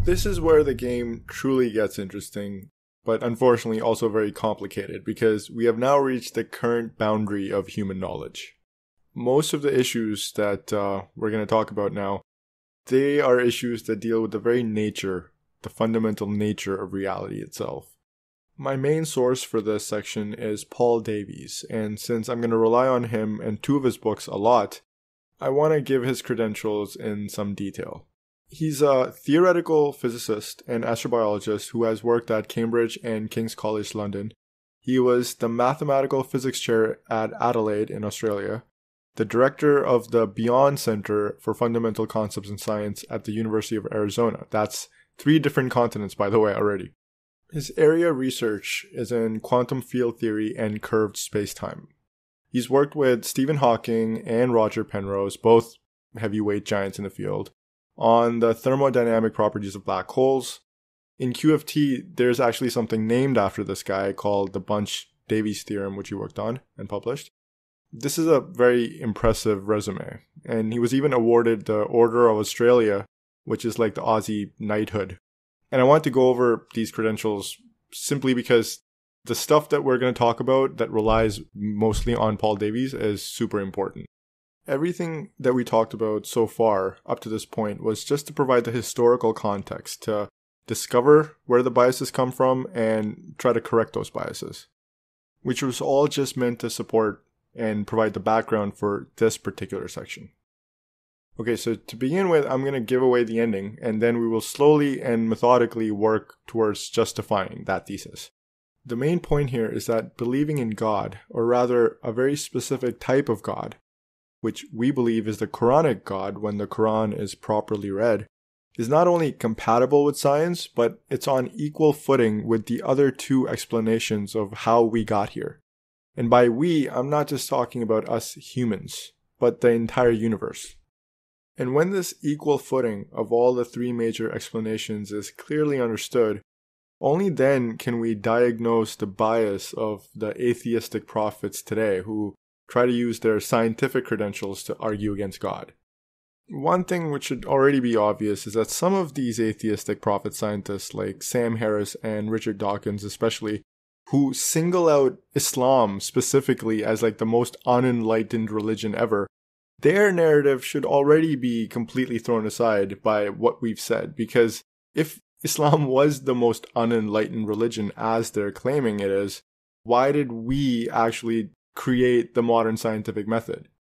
This is where the game truly gets interesting, but unfortunately also very complicated, because we have now reached the current boundary of human knowledge. Most of the issues that we're going to talk about now, they are issues that deal with the very nature, the fundamental nature of reality itself. My main source for this section is Paul Davies, and since I'm going to rely on him and two of his books a lot, I want to give his credentials in some detail. He's a theoretical physicist and astrobiologist who has worked at Cambridge and King's College London. He was the mathematical physics chair at Adelaide in Australia, the director of the Beyond Center for Fundamental Concepts in Science at the University of Arizona. That's 3 different continents, by the way, already. His area of research is in quantum field theory and curved spacetime. He's worked with Stephen Hawking and Roger Penrose, both heavyweight giants in the field, on the thermodynamic properties of black holes. In QFT, there's actually something named after this guy called the Bunch-Davies theorem, which he worked on and published. This is a very impressive resume, and he was even awarded the Order of Australia, which is like the Aussie knighthood. And I want to go over these credentials simply because the stuff that we're going to talk about that relies mostly on Paul Davies is super important. Everything that we talked about so far up to this point was just to provide the historical context, to discover where the biases come from and try to correct those biases, which was all just meant to support and provide the background for this particular section. Okay, so to begin with, I'm going to give away the ending, and then we will slowly and methodically work towards justifying that thesis. The main point here is that believing in God, or rather a very specific type of God, which we believe is the Quranic God when the Quran is properly read, is not only compatible with science, but it's on equal footing with the other 2 explanations of how we got here. And by we, I'm not just talking about us humans, but the entire universe. And when this equal footing of all the 3 major explanations is clearly understood, only then can we diagnose the bias of the atheistic prophets today who try to use their scientific credentials to argue against God. One thing which should already be obvious is that some of these atheistic prophet scientists like Sam Harris and Richard Dawkins especially, who single out Islam specifically as like the most unenlightened religion ever, their narrative should already be completely thrown aside by what we've said, because if Islam was the most unenlightened religion as they're claiming it is, why did we actually create the modern scientific method?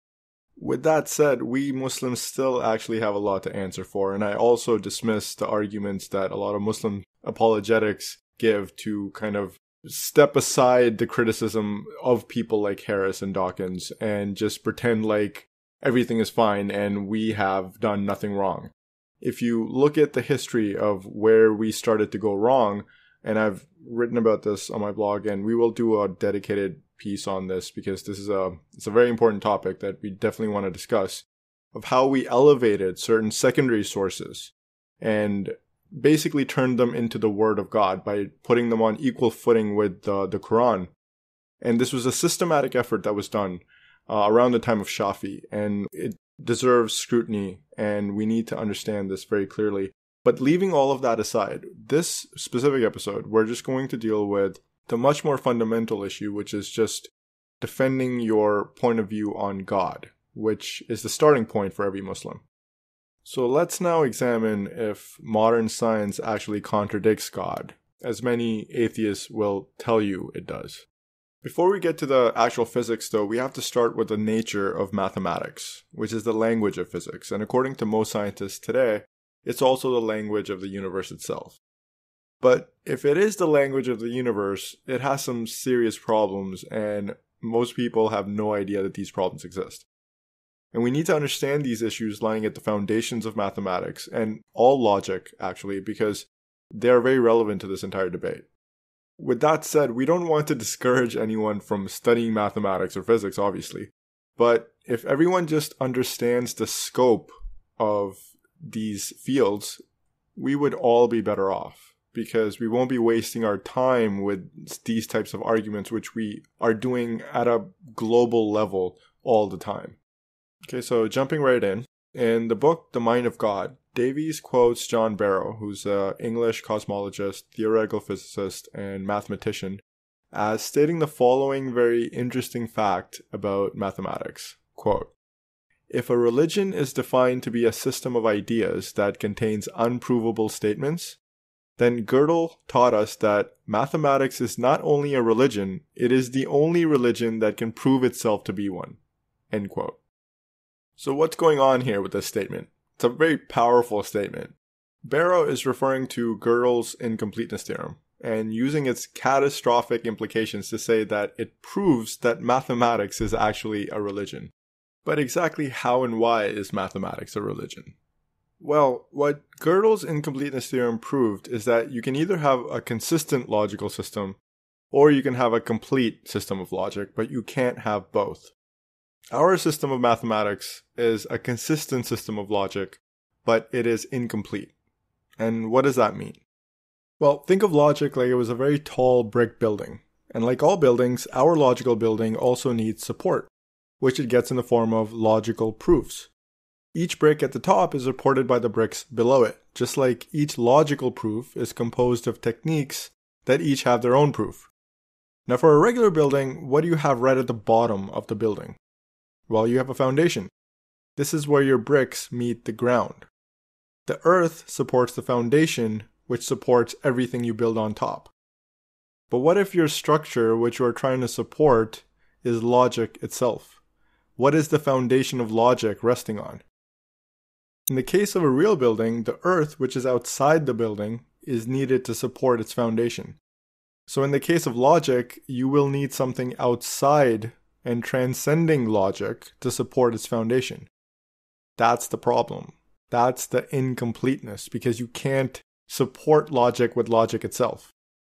With that said, we Muslims still actually have a lot to answer for, and I also dismiss the arguments that a lot of Muslim apologetics give to kind of step aside the criticism of people like Harris and Dawkins and just pretend like everything is fine and we have done nothing wrong. If you look at the history of where we started to go wrong, and I've written about this on my blog, and we will do a dedicated piece on this because this is it's a very important topic that we definitely want to discuss, of how we elevated certain secondary sources and basically turned them into the Word of God by putting them on equal footing with the Quran. And this was a systematic effort that was done around the time of Shafi, and it deserves scrutiny, and we need to understand this very clearly. But leaving all of that aside, this specific episode, we're just going to deal with the much more fundamental issue, which is just defending your point of view on God, which is the starting point for every Muslim. So let's now examine if modern science actually contradicts God, as many atheists will tell you it does. Before we get to the actual physics, though, we have to start with the nature of mathematics, which is the language of physics, and according to most scientists today, it's also the language of the universe itself. But if it is the language of the universe, it has some serious problems, and most people have no idea that these problems exist. And we need to understand these issues lying at the foundations of mathematics, and all logic, actually, because they are very relevant to this entire debate. With that said, we don't want to discourage anyone from studying mathematics or physics, obviously. But if everyone just understands the scope of these fields, we would all be better off, because we won't be wasting our time with these types of arguments, which we are doing at a global level all the time. Okay, so jumping right in the book, The Mind of God, Davies quotes John Barrow, who's an English cosmologist, theoretical physicist, and mathematician, as stating the following very interesting fact about mathematics. Quote, "If a religion is defined to be a system of ideas that contains unprovable statements, then Gödel taught us that mathematics is not only a religion, it is the only religion that can prove itself to be one." End quote. So what's going on here with this statement? It's a very powerful statement. Barrow is referring to Gödel's incompleteness theorem and using its catastrophic implications to say that it proves that mathematics is actually a religion. But exactly how and why is mathematics a religion? Well, what Gödel's incompleteness theorem proved is that you can either have a consistent logical system or you can have a complete system of logic, but you can't have both. Our system of mathematics is a consistent system of logic, but it is incomplete. And what does that mean? Well, think of logic like it was a very tall brick building. And like all buildings, our logical building also needs support, which it gets in the form of logical proofs. Each brick at the top is supported by the bricks below it, just like each logical proof is composed of techniques that each have their own proof. Now for a regular building, what do you have right at the bottom of the building? Well, you have a foundation. This is where your bricks meet the ground. The earth supports the foundation, which supports everything you build on top. But what if your structure, which you are trying to support, is logic itself? What is the foundation of logic resting on? In the case of a real building, the earth, which is outside the building, is needed to support its foundation. So in the case of logic, you will need something outside and transcending logic to support its foundation. That's the problem. That's the incompleteness, because you can't support logic with logic itself.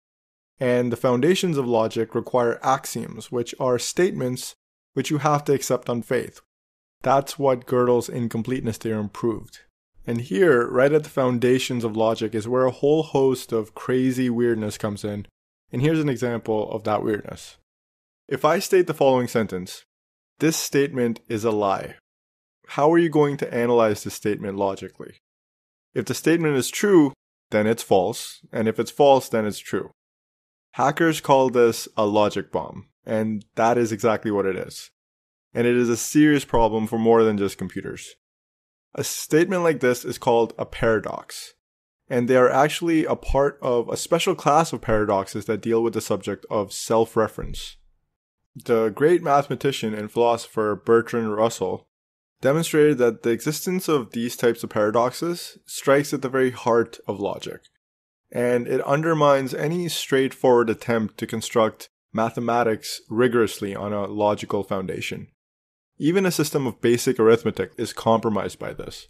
And the foundations of logic require axioms, which are statements which you have to accept on faith. That's what Gödel's incompleteness theorem proved. And here, right at the foundations of logic, is where a whole host of crazy weirdness comes in. And here's an example of that weirdness. If I state the following sentence, "This statement is a lie," how are you going to analyze this statement logically? If the statement is true, then it's false, and if it's false, then it's true. Hackers call this a logic bomb, and that is exactly what it is. And it is a serious problem for more than just computers. A statement like this is called a paradox, and they are actually a part of a special class of paradoxes that deal with the subject of self-reference. The great mathematician and philosopher Bertrand Russell demonstrated that the existence of these types of paradoxes strikes at the very heart of logic, and it undermines any straightforward attempt to construct mathematics rigorously on a logical foundation. Even a system of basic arithmetic is compromised by this.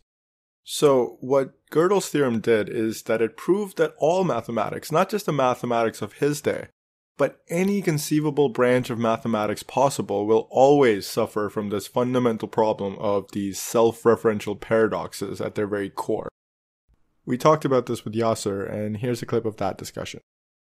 So what Gödel's theorem did is that it proved that all mathematics, not just the mathematics of his day, but any conceivable branch of mathematics possible, will always suffer from this fundamental problem of these self-referential paradoxes at their very core. We talked about this with Yasser, and here's a clip of that discussion.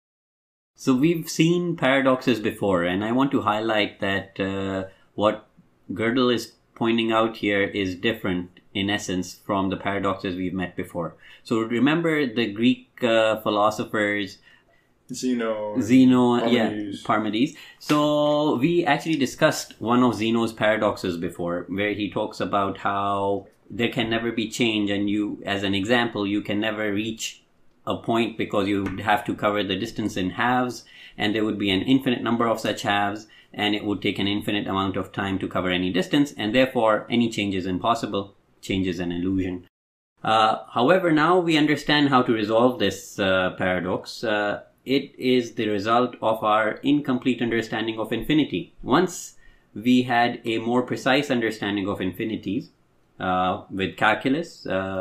So we've seen paradoxes before, and I want to highlight that what Gödel is pointing out here is different in essence from the paradoxes we've met before. So remember the Greek philosophers Zeno, Parmenides. So we actually discussed one of Zeno's paradoxes before, where he talks about how there can never be change, and you, as an example, you can never reach a point because you would have to cover the distance in halves, and there would be an infinite number of such halves, and it would take an infinite amount of time to cover any distance, and therefore any change is impossible. Change is an illusion. However, now we understand how to resolve this paradox. It is the result of our incomplete understanding of infinity. Once we had a more precise understanding of infinities with calculus,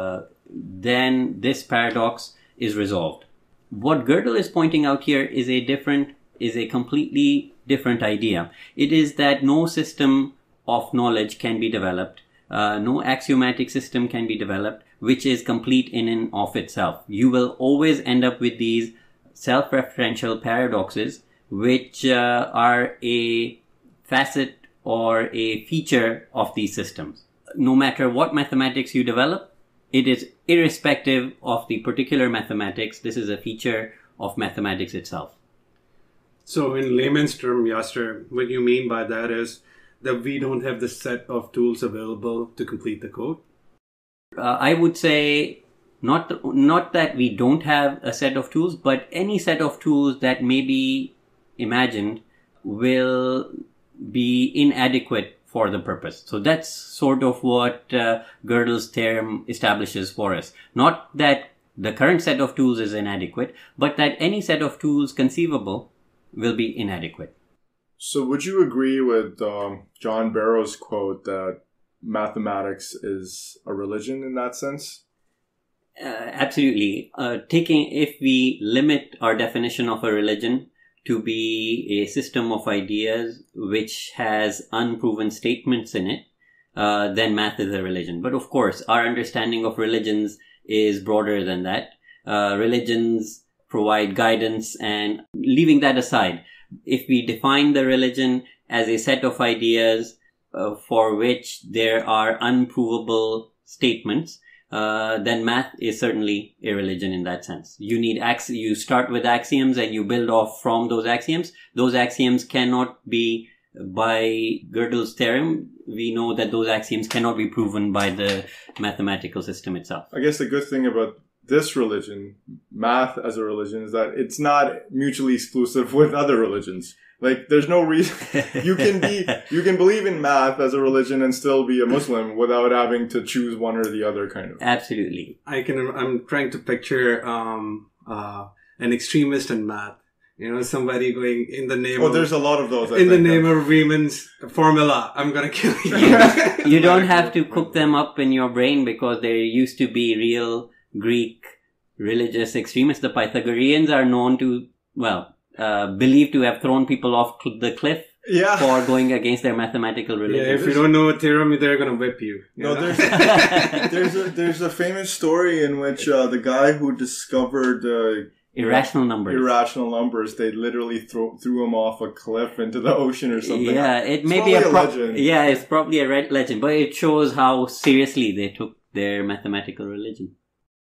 then this paradox is resolved. What Gödel is pointing out here is a completely different idea. It is that no system of knowledge can be developed, no axiomatic system can be developed, which is complete in and of itself. You will always end up with these self-referential paradoxes, which are a facet or a feature of these systems. No matter what mathematics you develop, It is irrespective of the particular mathematics. This is a feature of mathematics itself. So in layman's term, Yasser, what you mean by that is that we don't have the set of tools available to complete the code? I would say not that we don't have a set of tools, but any set of tools that may be imagined will be inadequate for the purpose. So that's sort of what Gödel's theorem establishes for us. Not that the current set of tools is inadequate, but that any set of tools conceivable will be inadequate. So would you agree with John Barrow's quote that mathematics is a religion in that sense? Absolutely. If we limit our definition of a religion to be a system of ideas which has unproven statements in it, then math is a religion. But of course, our understanding of religions is broader than that. Religions provide guidance, and leaving that aside, if we define the religion as a set of ideas for which there are unprovable statements, then math is certainly a religion in that sense. You start with axioms and you build off from those axioms. Those axioms cannot be, by Gödel's theorem, we know that those axioms cannot be proven by the mathematical system itself. I guess the good thing about this religion, math as a religion, is that it's not mutually exclusive with other religions. Like, there's no reason you can believe in math as a religion and still be a Muslim without having to choose one or the other, kind of. Absolutely. I'm trying to picture an extremist in math. Somebody going in the name. Oh, there's a lot of those. In the name of Riemann's formula, I'm gonna kill you. You don't have to cook them up in your brain, because there used to be real Greek religious extremists. The Pythagoreans are known to, believed to have thrown people off the cliff for going against their mathematical religion. Yeah, if you don't know a theorem, they're going to whip you. No, there's a famous story in which the guy who discovered irrational numbers, they literally threw him off a cliff into the ocean or something. Yeah, it may be a legend. Yeah, it's probably a legend, but it shows how seriously they took their mathematical religion.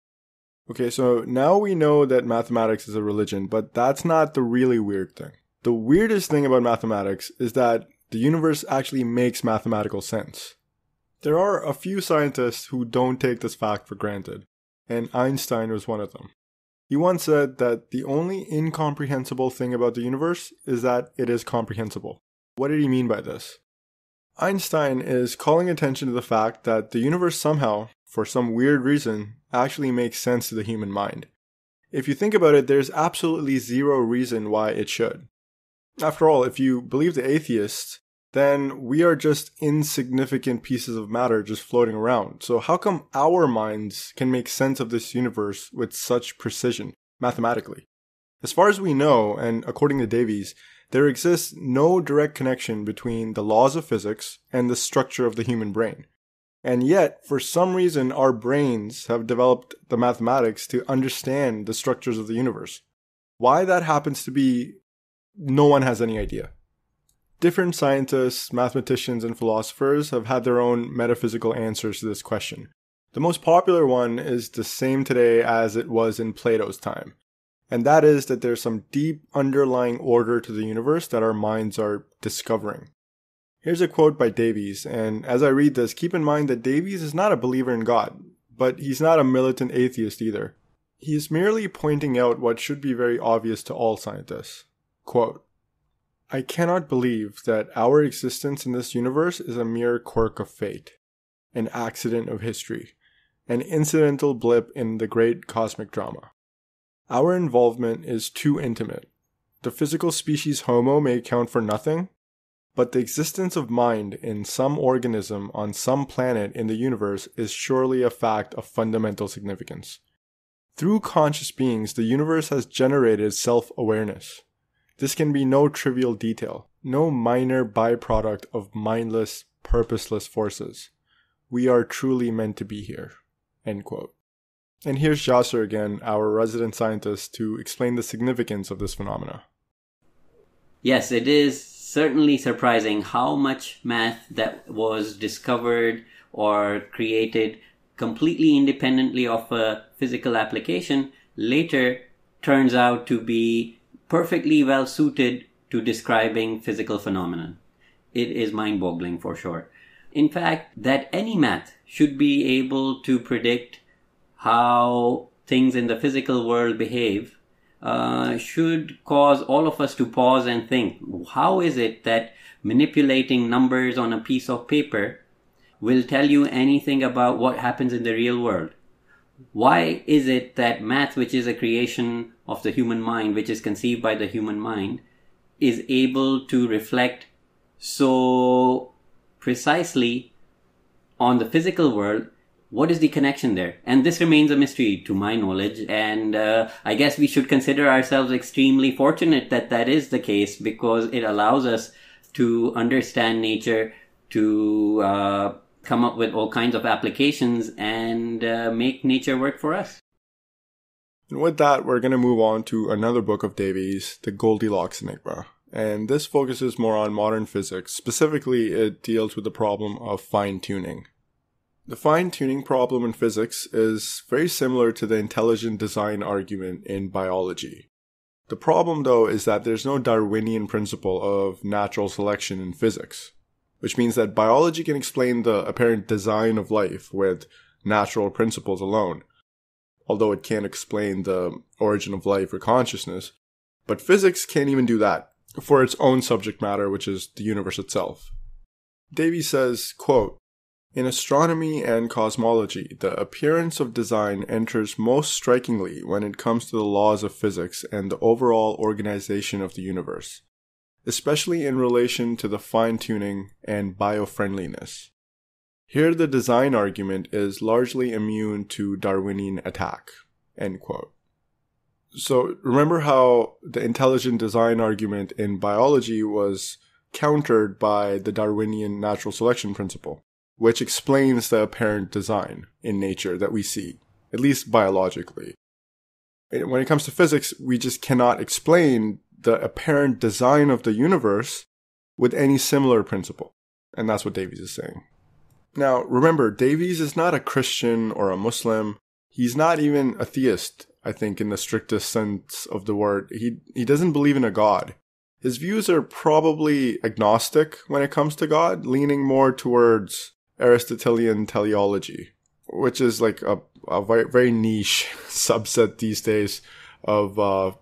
Okay, so now we know that mathematics is a religion, but that's not the really weird thing. The weirdest thing about mathematics is that the universe actually makes mathematical sense. There are a few scientists who don't take this fact for granted, and Einstein was one of them. He once said that the only incomprehensible thing about the universe is that it is comprehensible. What did he mean by this? Einstein is calling attention to the fact that the universe somehow, for some weird reason, actually makes sense to the human mind. If you think about it, there's absolutely zero reason why it should. After all, if you believe the atheists, then we are just insignificant pieces of matter just floating around. So how come our minds can make sense of this universe with such precision, mathematically? As far as we know, and according to Davies, there exists no direct connection between the laws of physics and the structure of the human brain. And yet, for some reason, our brains have developed the mathematics to understand the structures of the universe. Why that happens to be, no one has any idea. Different scientists, mathematicians, and philosophers have had their own metaphysical answers to this question. The most popular one is the same today as it was in Plato's time. And that is that there's some deep underlying order to the universe that our minds are discovering. Here's a quote by Davies, and as I read this, keep in mind that Davies is not a believer in God, but he's not a militant atheist either. He is merely pointing out what should be very obvious to all scientists. Quote, I cannot believe that our existence in this universe is a mere quirk of fate, an accident of history, an incidental blip in the great cosmic drama. Our involvement is too intimate. The physical species Homo may account for nothing, but the existence of mind in some organism on some planet in the universe is surely a fact of fundamental significance. Through conscious beings, the universe has generated self-awareness. This can be no trivial detail, no minor byproduct of mindless, purposeless forces. We are truly meant to be here. End quote. And here's Yasser again, our resident scientist, to explain the significance of this phenomena. Yes, it is certainly surprising how much math that was discovered or created completely independently of a physical application later turns out to be perfectly well suited to describing physical phenomenon. It is mind-boggling for sure. In fact, that any math should be able to predict how things in the physical world behave should cause all of us to pause and think, how is it that manipulating numbers on a piece of paper will tell you anything about what happens in the real world? Why is it that math, which is a creation of the human mind, which is conceived by the human mind, is able to reflect so precisely on the physical world? What is the connection there? And this remains a mystery to my knowledge. And I guess we should consider ourselves extremely fortunate that that is the case, because it allows us to understand nature, to come up with all kinds of applications and make nature work for us. And with that, we're going to move on to another book of Davies, The Goldilocks Enigma. And this focuses more on modern physics. Specifically, it deals with the problem of fine-tuning. The fine-tuning problem in physics is very similar to the intelligent design argument in biology. The problem, though, is that there's no Darwinian principle of natural selection in physics, which means that biology can explain the apparent design of life with natural principles alone, although it can't explain the origin of life or consciousness. But physics can't even do that for its own subject matter, which is the universe itself. Davies says, quote, "In astronomy and cosmology, the appearance of design enters most strikingly when it comes to the laws of physics and the overall organization of the universe, especially in relation to the fine-tuning and biofriendliness. Here the design argument is largely immune to Darwinian attack." End quote. So remember how the intelligent design argument in biology was countered by the Darwinian natural selection principle, which explains the apparent design in nature that we see, at least biologically. When it comes to physics, we just cannot explain the apparent design of the universe with any similar principle. And that's what Davies is saying. Now, remember, Davies is not a Christian or a Muslim. He's not even a theist, I think, in the strictest sense of the word. He doesn't believe in a god. His views are probably agnostic when it comes to God, leaning more towards Aristotelian teleology, which is like a very, very niche subset these days of,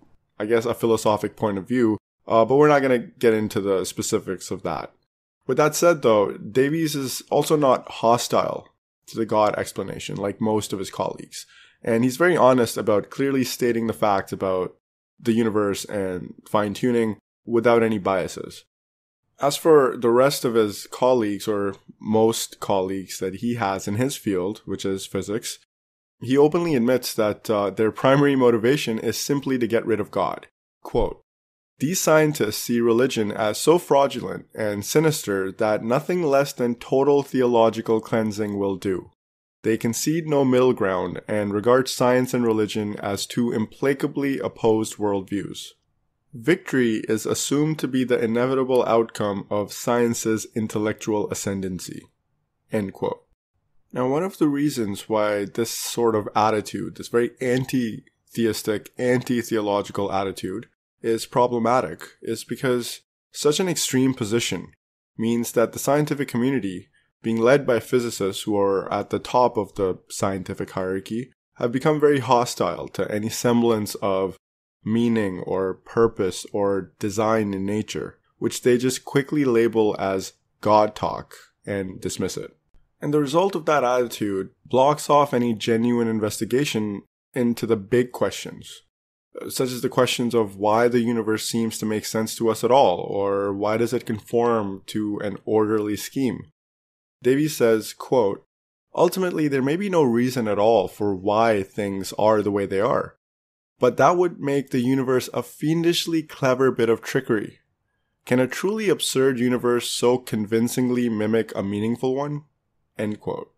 I guess, a philosophic point of view. But we're not going to get into the specifics of that. With that said, though, Davies is also not hostile to the God explanation like most of his colleagues. And he's very honest about clearly stating the facts about the universe and fine-tuning without any biases. As for the rest of his colleagues, or most colleagues that he has in his field, which is physics, he openly admits that their primary motivation is simply to get rid of God. Quote, "These scientists see religion as so fraudulent and sinister that nothing less than total theological cleansing will do. They concede no middle ground and regard science and religion as two implacably opposed worldviews. Victory is assumed to be the inevitable outcome of science's intellectual ascendancy." End quote. Now, one of the reasons why this sort of attitude, this very anti-theistic, anti-theological attitude, is problematic is because such an extreme position means that the scientific community, being led by physicists who are at the top of the scientific hierarchy, have become very hostile to any semblance of meaning or purpose or design in nature, which they just quickly label as God talk and dismiss it. And the result of that attitude blocks off any genuine investigation into the big questions, such as the questions of why the universe seems to make sense to us at all, or why does it conform to an orderly scheme. Davies says, quote, "Ultimately, there may be no reason at all for why things are the way they are. But that would make the universe a fiendishly clever bit of trickery. Can a truly absurd universe so convincingly mimic a meaningful one?" End quote.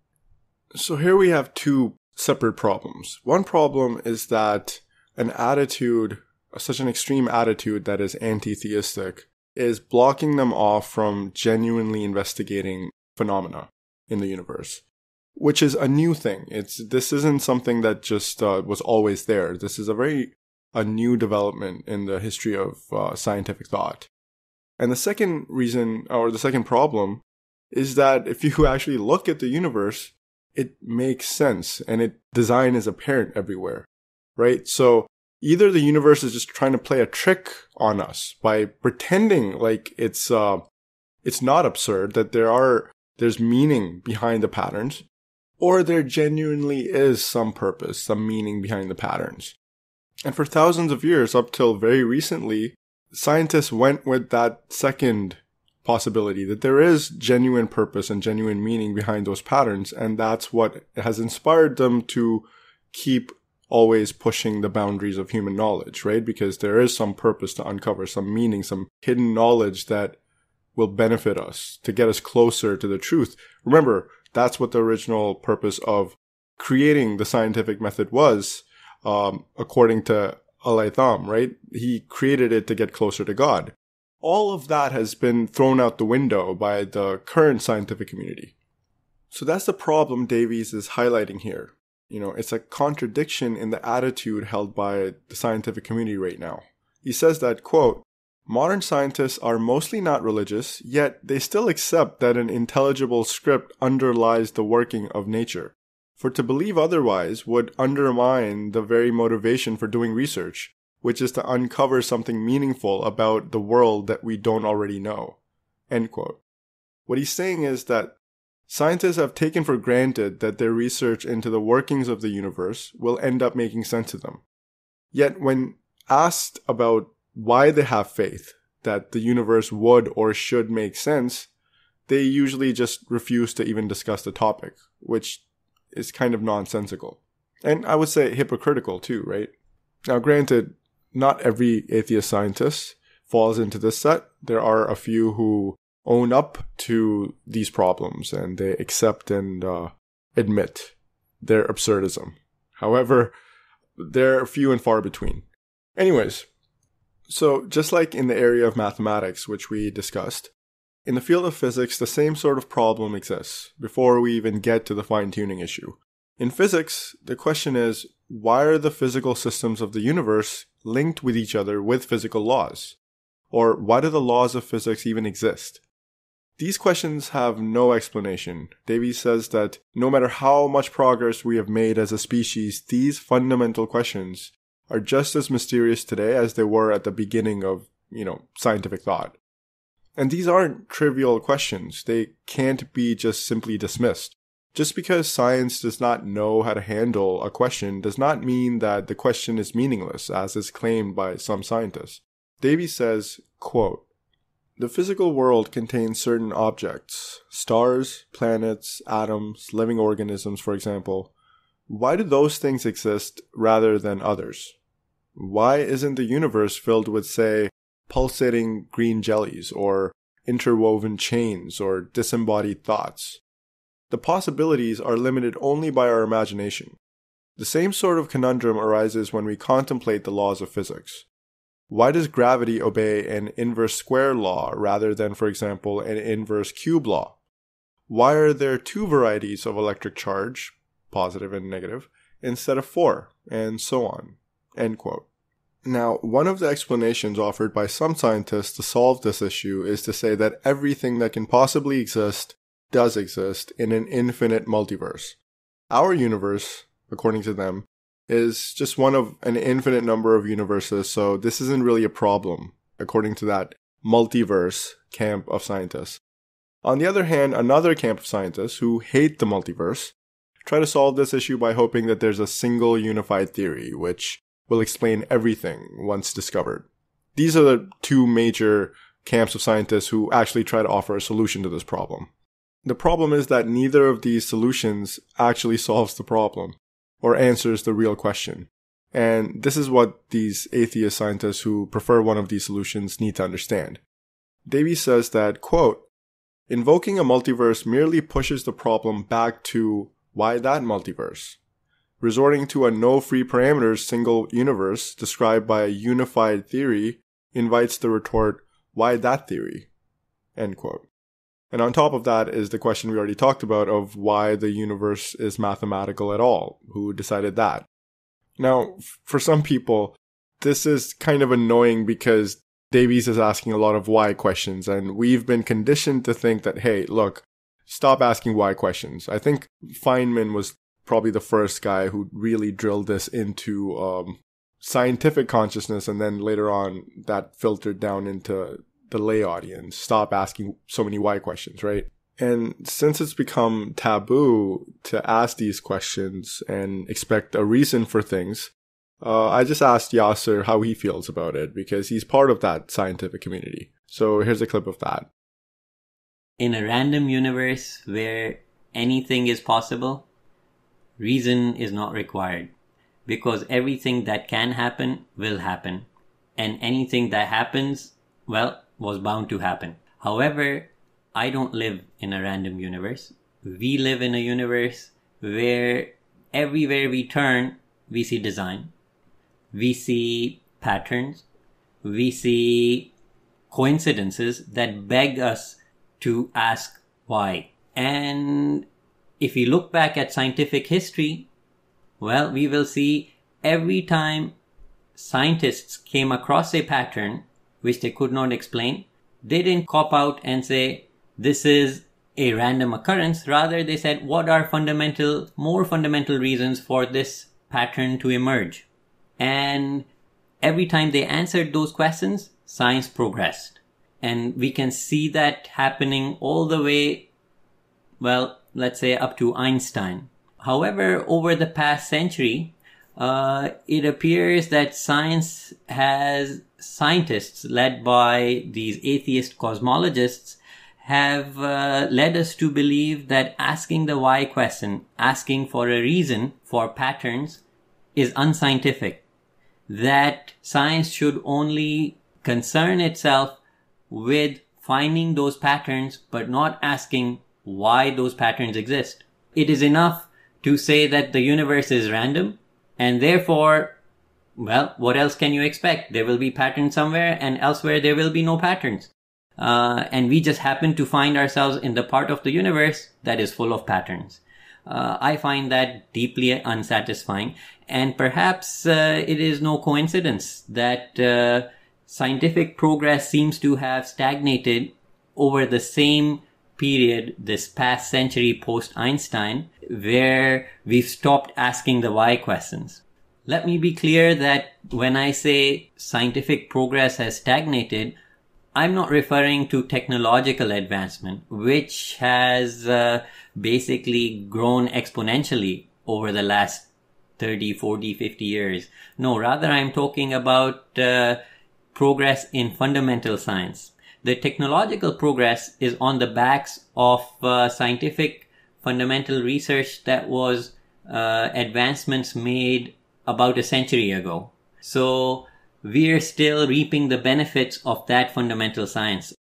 So here we have two separate problems. One problem is that an attitude, such an extreme attitude that is anti-theistic, is blocking them off from genuinely investigating phenomena in the universe. which is a new thing. This isn't something that just was always there. This is a new development in the history of scientific thought. And the second reason, or the second problem, is that if you actually look at the universe, it makes sense and design is apparent everywhere, right? So either the universe is just trying to play a trick on us by pretending like it's not absurd, that there's meaning behind the patterns, or there genuinely is some purpose, some meaning behind the patterns. And for thousands of years, up till very recently, scientists went with that second possibility, that there is genuine purpose and genuine meaning behind those patterns, and that's what has inspired them to keep always pushing the boundaries of human knowledge, right? Because there is some purpose to uncover, some meaning, some hidden knowledge that will benefit us, to get us closer to the truth. Remember, that's what the original purpose of creating the scientific method was, according to Al-Haytham, right? He created it to get closer to God. All of that has been thrown out the window by the current scientific community. So that's the problem Davies is highlighting here. It's a contradiction in the attitude held by the scientific community right now. He says that, quote, "Modern scientists are mostly not religious, yet they still accept that an intelligible script underlies the working of nature. For to believe otherwise would undermine the very motivation for doing research, which is to uncover something meaningful about the world that we don't already know." End quote. What he's saying is that scientists have taken for granted that their research into the workings of the universe will end up making sense to them. Yet when asked about why they have faith that the universe would or should make sense, they usually just refuse to even discuss the topic, which is kind of nonsensical. And I would say hypocritical too, right? Now granted, not every atheist scientist falls into this set. There are a few who own up to these problems and they accept and admit their absurdism. However, they're few and far between. Anyways, so just like in the area of mathematics, which we discussed, in the field of physics, the same sort of problem exists before we even get to the fine-tuning issue. In physics, the question is, why are the physical systems of the universe linked with each other with physical laws? Or why do the laws of physics even exist? These questions have no explanation. Davies says that no matter how much progress we have made as a species, these fundamental questions are just as mysterious today as they were at the beginning of, scientific thought. And these aren't trivial questions. They can't be just simply dismissed. Just because science does not know how to handle a question does not mean that the question is meaningless, as is claimed by some scientists. Davies says, quote, "The physical world contains certain objects, stars, planets, atoms, living organisms, for example. Why do those things exist rather than others? Why isn't the universe filled with, say, pulsating green jellies, or interwoven chains, or disembodied thoughts? The possibilities are limited only by our imagination. The same sort of conundrum arises when we contemplate the laws of physics. Why does gravity obey an inverse square law rather than, for example, an inverse cube law? Why are there two varieties of electric charge, positive and negative, instead of four, and so on?" End quote. Now, one of the explanations offered by some scientists to solve this issue is to say that everything that can possibly exist does exist in an infinite multiverse. Our universe, according to them, is just one of an infinite number of universes, so this isn't really a problem, according to that multiverse camp of scientists. On the other hand, another camp of scientists who hate the multiverse try to solve this issue by hoping that there's a single unified theory, which will explain everything once discovered. These are the two major camps of scientists who actually try to offer a solution to this problem. The problem is that neither of these solutions actually solves the problem or answers the real question. And this is what these atheist scientists who prefer one of these solutions need to understand. Davies says that, quote, "Invoking a multiverse merely pushes the problem back to why that multiverse? Resorting to a no free parameters single universe described by a unified theory invites the retort, why that theory?" End quote. And on top of that is the question we already talked about of why the universe is mathematical at all. Who decided that? Now, for some people, this is kind of annoying because Davies is asking a lot of why questions, and we've been conditioned to think that, hey, look, stop asking why questions. I think Feynman was probably the first guy who really drilled this into scientific consciousness, and then later on that filtered down into the lay audience. Stop asking so many why questions, right? And since it's become taboo to ask these questions and expect a reason for things, I just asked Yasser how he feels about it because he's part of that scientific community. So here's a clip of that. In a random universe where anything is possible, reason is not required, because everything that can happen will happen, and anything that happens, well, was bound to happen. However, I don't live in a random universe. We live in a universe where everywhere we turn, we see design, we see patterns, we see coincidences that beg us to ask why. And if we look back at scientific history, well, we will see every time scientists came across a pattern which they could not explain, they didn't cop out and say, this is a random occurrence. Rather, they said, what are more fundamental reasons for this pattern to emerge? And every time they answered those questions, science progressed. And we can see that happening all the way, well, let's say up to Einstein. However, over the past century, it appears that scientists led by these atheist cosmologists have led us to believe that asking the why question, asking for a reason for patterns, is unscientific. That science should only concern itself with finding those patterns, but not asking why those patterns exist. It is enough to say that the universe is random, and therefore, well, what else can you expect? There will be patterns somewhere, and elsewhere there will be no patterns. And we just happen to find ourselves in the part of the universe that is full of patterns. I find that deeply unsatisfying, and perhaps it is no coincidence that scientific progress seems to have stagnated over the same period, this past century post-Einstein, where we've stopped asking the why questions. Let me be clear that when I say scientific progress has stagnated, I'm not referring to technological advancement, which has basically grown exponentially over the last 30, 40, 50 years. No, rather I'm talking about progress in fundamental science. The technological progress is on the backs of scientific fundamental research that was advancements made about a century ago. So we're still reaping the benefits of that fundamental science.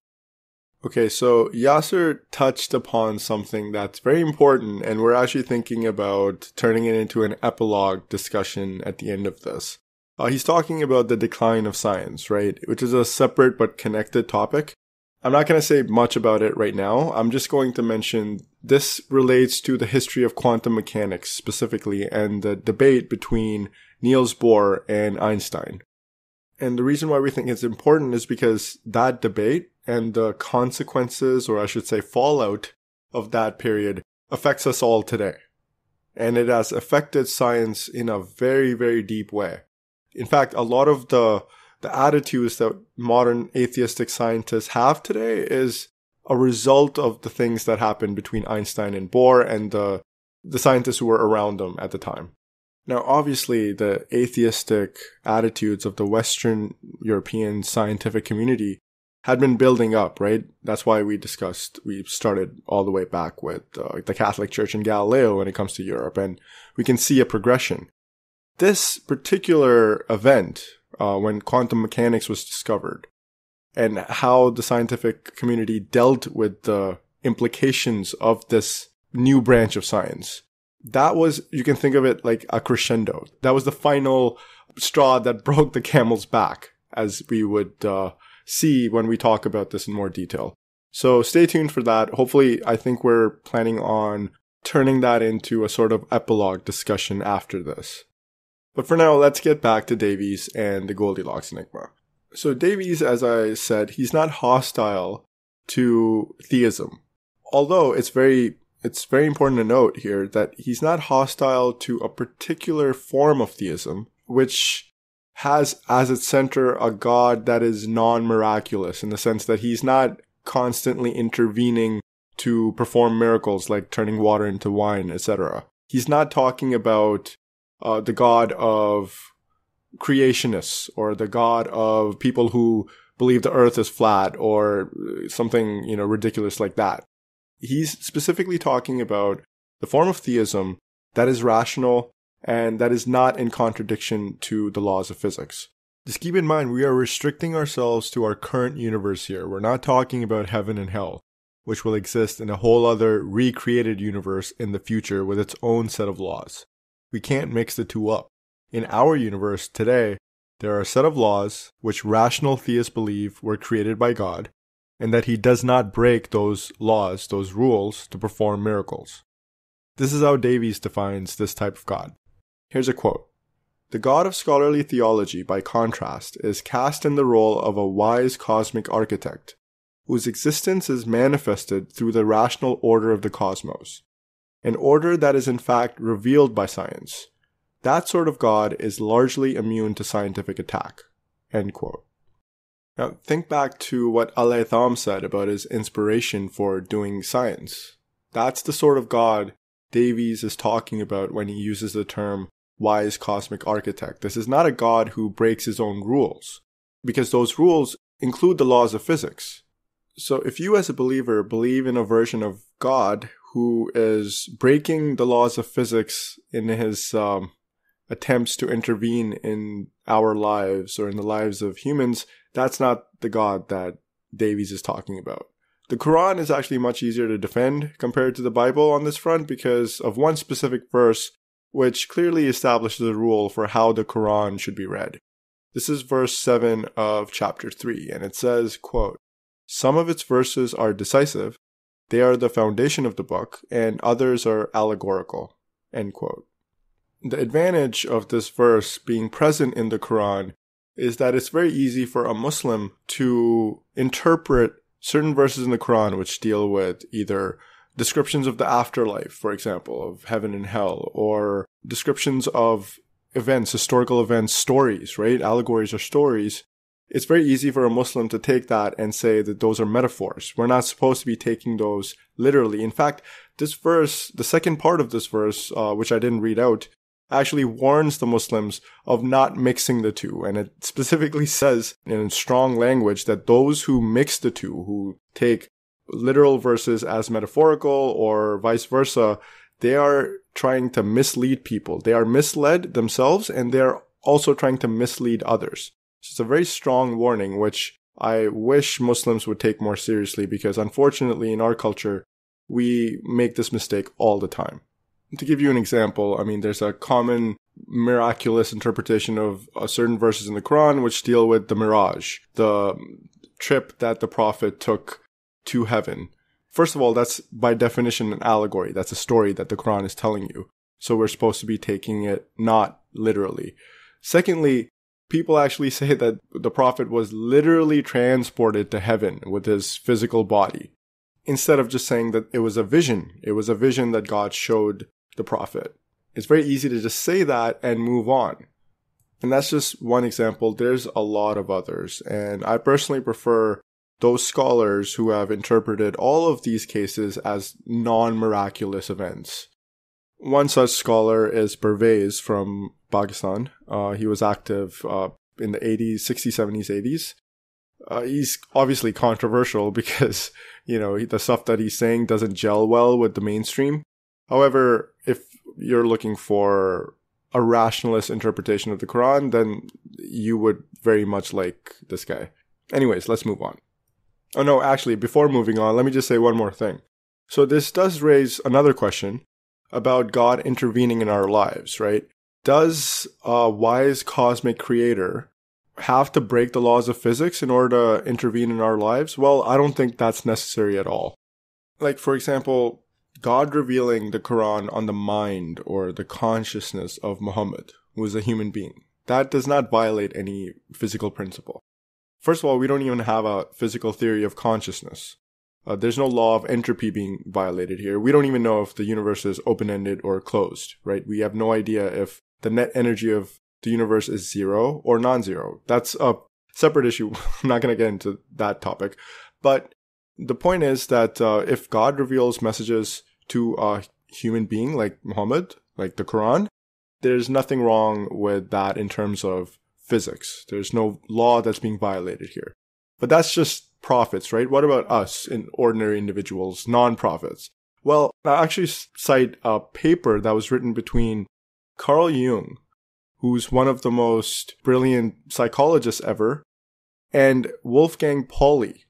Okay, so Yasser touched upon something that's very important, and we're actually thinking about turning it into an epilogue discussion at the end of this. He's talking about the decline of science, right? Which is a separate but connected topic. I'm not going to say much about it right now. I'm just going to mention this relates to the history of quantum mechanics specifically and the debate between Niels Bohr and Einstein. And the reason why we think it's important is because that debate and the consequences, or I should say fallout of that period, affects us all today. And it has affected science in a very, very deep way. In fact, a lot of the attitudes that modern atheistic scientists have today is a result of the things that happened between Einstein and Bohr and the scientists who were around them at the time. Now, obviously, the atheistic attitudes of the Western European scientific community had been building up, right? That's why we started all the way back with the Catholic Church and Galileo when it comes to Europe, and we can see a progression. This particular event, when quantum mechanics was discovered, and how the scientific community dealt with the implications of this new branch of science, that was, you can think of it like a crescendo. That was the final straw that broke the camel's back, as we would see when we talk about this in more detail. So stay tuned for that. Hopefully, I think we're planning on turning that into a sort of epilogue discussion after this. But for now, let's get back to Davies and the Goldilocks Enigma. So Davies, as I said, he's not hostile to theism. Although it's very important to note here that he's not hostile to a particular form of theism, which has as its center a god that is non-miraculous, in the sense that he's not constantly intervening to perform miracles like turning water into wine, etc. He's not talking about the god of creationists or the god of people who believe the earth is flat or something, ridiculous like that. He's specifically talking about the form of theism that is rational and that is not in contradiction to the laws of physics. Just keep in mind, we are restricting ourselves to our current universe here. We're not talking about heaven and hell, which will exist in a whole other recreated universe in the future with its own set of laws. We can't mix the two up. In our universe today, there are a set of laws which rational theists believe were created by God, and that he does not break those laws, those rules, to perform miracles. This is how Davies defines this type of God. Here's a quote. The God of scholarly theology, by contrast, is cast in the role of a wise cosmic architect, whose existence is manifested through the rational order of the cosmos, an order that is in fact revealed by science. That sort of God is largely immune to scientific attack. End quote. Now, think back to what Al-Haytham said about his inspiration for doing science. That's the sort of God Davies is talking about when he uses the term wise cosmic architect. This is not a God who breaks his own rules, because those rules include the laws of physics. So if you as a believer believe in a version of God who is breaking the laws of physics in his attempts to intervene in our lives or in the lives of humans, that's not the God that Davies is talking about. The Quran is actually much easier to defend compared to the Bible on this front because of one specific verse which clearly establishes a rule for how the Quran should be read. This is verse 7 of chapter 3, and it says, quote, "Some of its verses are decisive, they are the foundation of the book, and others are allegorical." End quote. The advantage of this verse being present in the Quran is that it's very easy for a Muslim to interpret certain verses in the Quran which deal with either descriptions of the afterlife, for example, of heaven and hell, or descriptions of events, historical events, stories, right? Allegories or stories. It's very easy for a Muslim to take that and say that those are metaphors. We're not supposed to be taking those literally. In fact, this verse, the second part of this verse, which I didn't read out, actually warns the Muslims of not mixing the two. And it specifically says in strong language that those who mix the two, who take literal verses as metaphorical or vice versa, they are trying to mislead people. They are misled themselves, and they're also trying to mislead others. So it's a very strong warning, which I wish Muslims would take more seriously, because unfortunately in our culture, we make this mistake all the time. To give you an example, there's a common miraculous interpretation of certain verses in the Quran which deal with the Miraj, the trip that the Prophet took to heaven. First of all, that's by definition an allegory. That's a story that the Quran is telling you. So we're supposed to be taking it not literally. Secondly, people actually say that the Prophet was literally transported to heaven with his physical body, instead of just saying that it was a vision. It was a vision that God showed the Prophet. It's very easy to just say that and move on. And that's just one example. There's a lot of others. And I personally prefer those scholars who have interpreted all of these cases as non-miraculous events. One such scholar is Pervez from Pakistan. He was active in the 80s, 60s, 70s, 80s. He's obviously controversial because, the stuff that he's saying doesn't gel well with the mainstream. However, if you're looking for a rationalist interpretation of the Quran, then you would very much like this guy. Anyways, let's move on. Oh no, actually, before moving on, let me just say one more thing. So this does raise another question about God intervening in our lives, right? Does a wise cosmic creator have to break the laws of physics in order to intervene in our lives? Well, I don't think that's necessary at all. Like, for example, God revealing the Quran on the mind or the consciousness of Muhammad, who is a human being. That does not violate any physical principle. First of all, we don't even have a physical theory of consciousness. There's no law of entropy being violated here. We don't even know if the universe is open-ended or closed, right? We have no idea if the net energy of the universe is zero or non-zero. That's a separate issue. I'm not going to get into that topic. But the point is that if God reveals messages to a human being like Muhammad, like the Quran, there's nothing wrong with that in terms of physics. There's no law that's being violated here. But that's just prophets, right? What about us, in ordinary individuals, non-prophets? Well, I actually cite a paper that was written between Carl Jung, who's one of the most brilliant psychologists ever, and Wolfgang Pauli,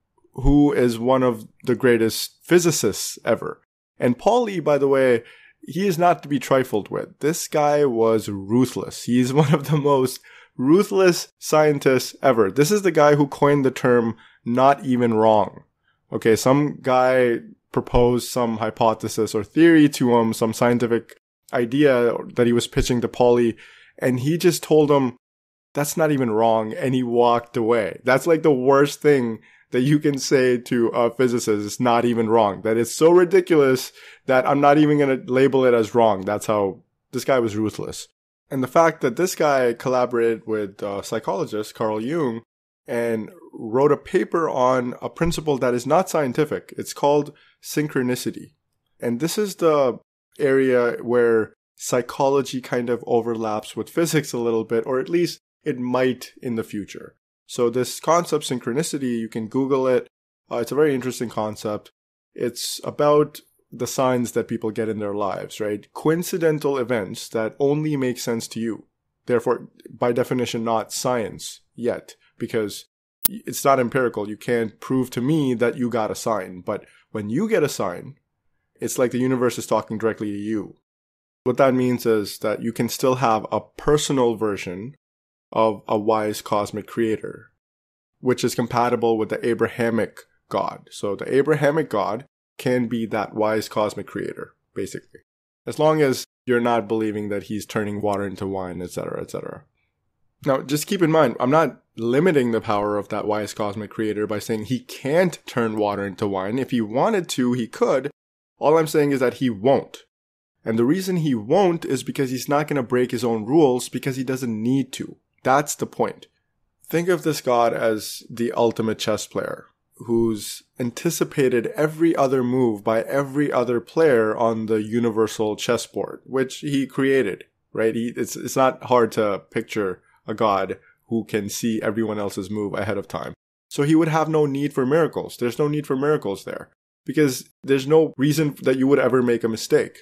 who is one of the greatest physicists ever. And Pauli, by the way, he is not to be trifled with. This guy was ruthless. He's one of the most ruthless scientists ever. This is the guy who coined the term not even wrong. Okay, some guy proposed some hypothesis or theory to him, some scientific idea that he was pitching to Pauli, and he just told him, that's not even wrong, and he walked away. That's like the worst thing that you can say to a physicist. It's not even wrong. That it's so ridiculous that I'm not even going to label it as wrong. That's how this guy was ruthless. And the fact that this guy collaborated with psychologist Carl Jung and wrote a paper on a principle that is not scientific. It's called synchronicity. And this is the area where psychology kind of overlaps with physics a little bit, or at least it might in the future. So this concept, synchronicity, you can Google it. It's a very interesting concept. It's about the signs that people get in their lives, right? Coincidental events that only make sense to you. Therefore, by definition, not science yet, because it's not empirical. You can't prove to me that you got a sign. But when you get a sign, it's like the universe is talking directly to you. What that means is that you can still have a personal version of a wise cosmic creator, which is compatible with the Abrahamic God. So the Abrahamic God can be that wise cosmic creator, basically. As long as you're not believing that he's turning water into wine, etc., etc. Now, just keep in mind, I'm not limiting the power of that wise cosmic creator by saying he can't turn water into wine. If he wanted to, he could. All I'm saying is that he won't. And the reason he won't is because he's not going to break his own rules because he doesn't need to. That's the point. Think of this God as the ultimate chess player who's anticipated every other move by every other player on the universal chessboard, which he created, right? It's not hard to picture a God who can see everyone else's move ahead of time. So he would have no need for miracles. There's no need for miracles there because there's no reason that you would ever make a mistake.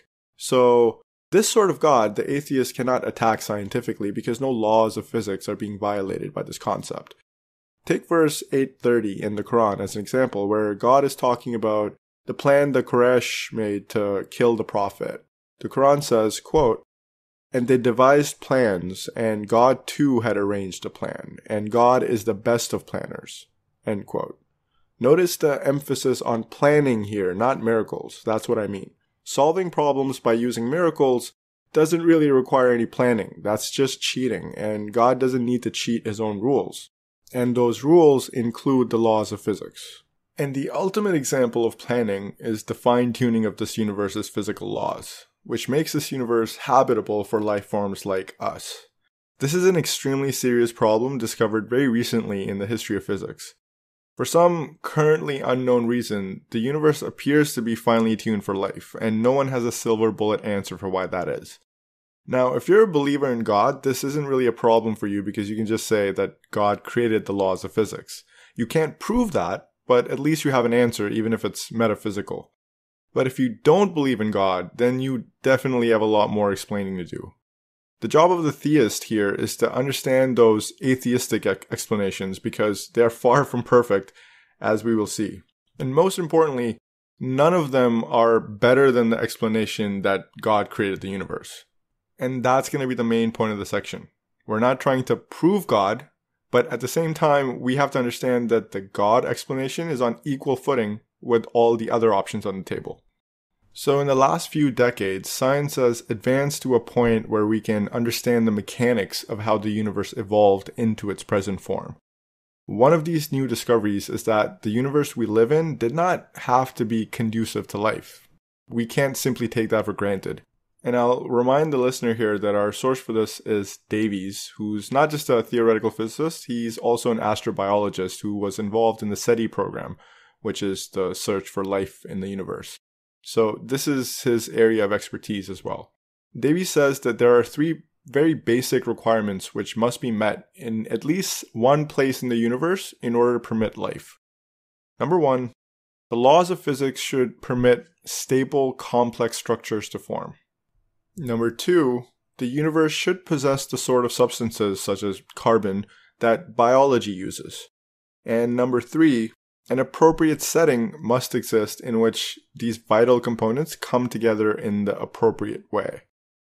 So this sort of God, the atheist cannot attack scientifically because no laws of physics are being violated by this concept. Take verse 830 in the Quran as an example, where God is talking about the plan the Quraysh made to kill the Prophet. The Quran says, quote, "And they devised plans, and God too had arranged a plan, and God is the best of planners." End quote. Notice the emphasis on planning here, not miracles. That's what I mean. Solving problems by using miracles doesn't really require any planning. That's just cheating, and God doesn't need to cheat his own rules. And those rules include the laws of physics. And the ultimate example of planning is the fine-tuning of this universe's physical laws, which makes this universe habitable for life forms like us. This is an extremely serious problem discovered very recently in the history of physics. For some currently unknown reason, the universe appears to be finely tuned for life, and no one has a silver bullet answer for why that is. Now, if you're a believer in God, this isn't really a problem for you because you can just say that God created the laws of physics. You can't prove that, but at least you have an answer, even if it's metaphysical. But if you don't believe in God, then you definitely have a lot more explaining to do. The job of the theist here is to understand those atheistic explanations because they are far from perfect, as we will see. And most importantly, none of them are better than the explanation that God created the universe. And that's going to be the main point of the section. We're not trying to prove God, But at the same time, we have to understand that the God explanation is on equal footing with all the other options on the table. So in the last few decades, science has advanced to a point where we can understand the mechanics of how the universe evolved into its present form. One of these new discoveries is that the universe we live in did not have to be conducive to life. We can't simply take that for granted. And I'll remind the listener here that our source for this is Davies, who's not just a theoretical physicist, he's also an astrobiologist who was involved in the SETI program, which is the search for life in the universe. So this is his area of expertise as well. Davies says that there are 3 very basic requirements which must be met in at least one place in the universe in order to permit life. Number 1, the laws of physics should permit stable, complex structures to form. Number 2, the universe should possess the sort of substances, such as carbon, that biology uses. And number 3, an appropriate setting must exist in which these vital components come together in the appropriate way.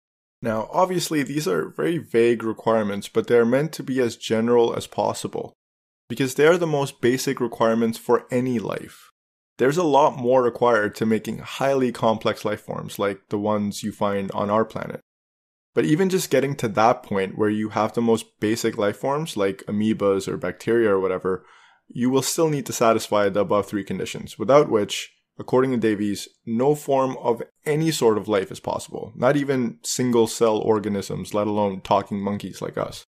Now, obviously, these are very vague requirements, but they are meant to be as general as possible, because they are the most basic requirements for any life. There's a lot more required to making highly complex life forms like the ones you find on our planet. But even just getting to that point where you have the most basic life forms like amoebas or bacteria or whatever, you will still need to satisfy the above 3 conditions, without which, according to Davies, no form of any sort of life is possible, not even single-cell organisms, let alone talking monkeys like us.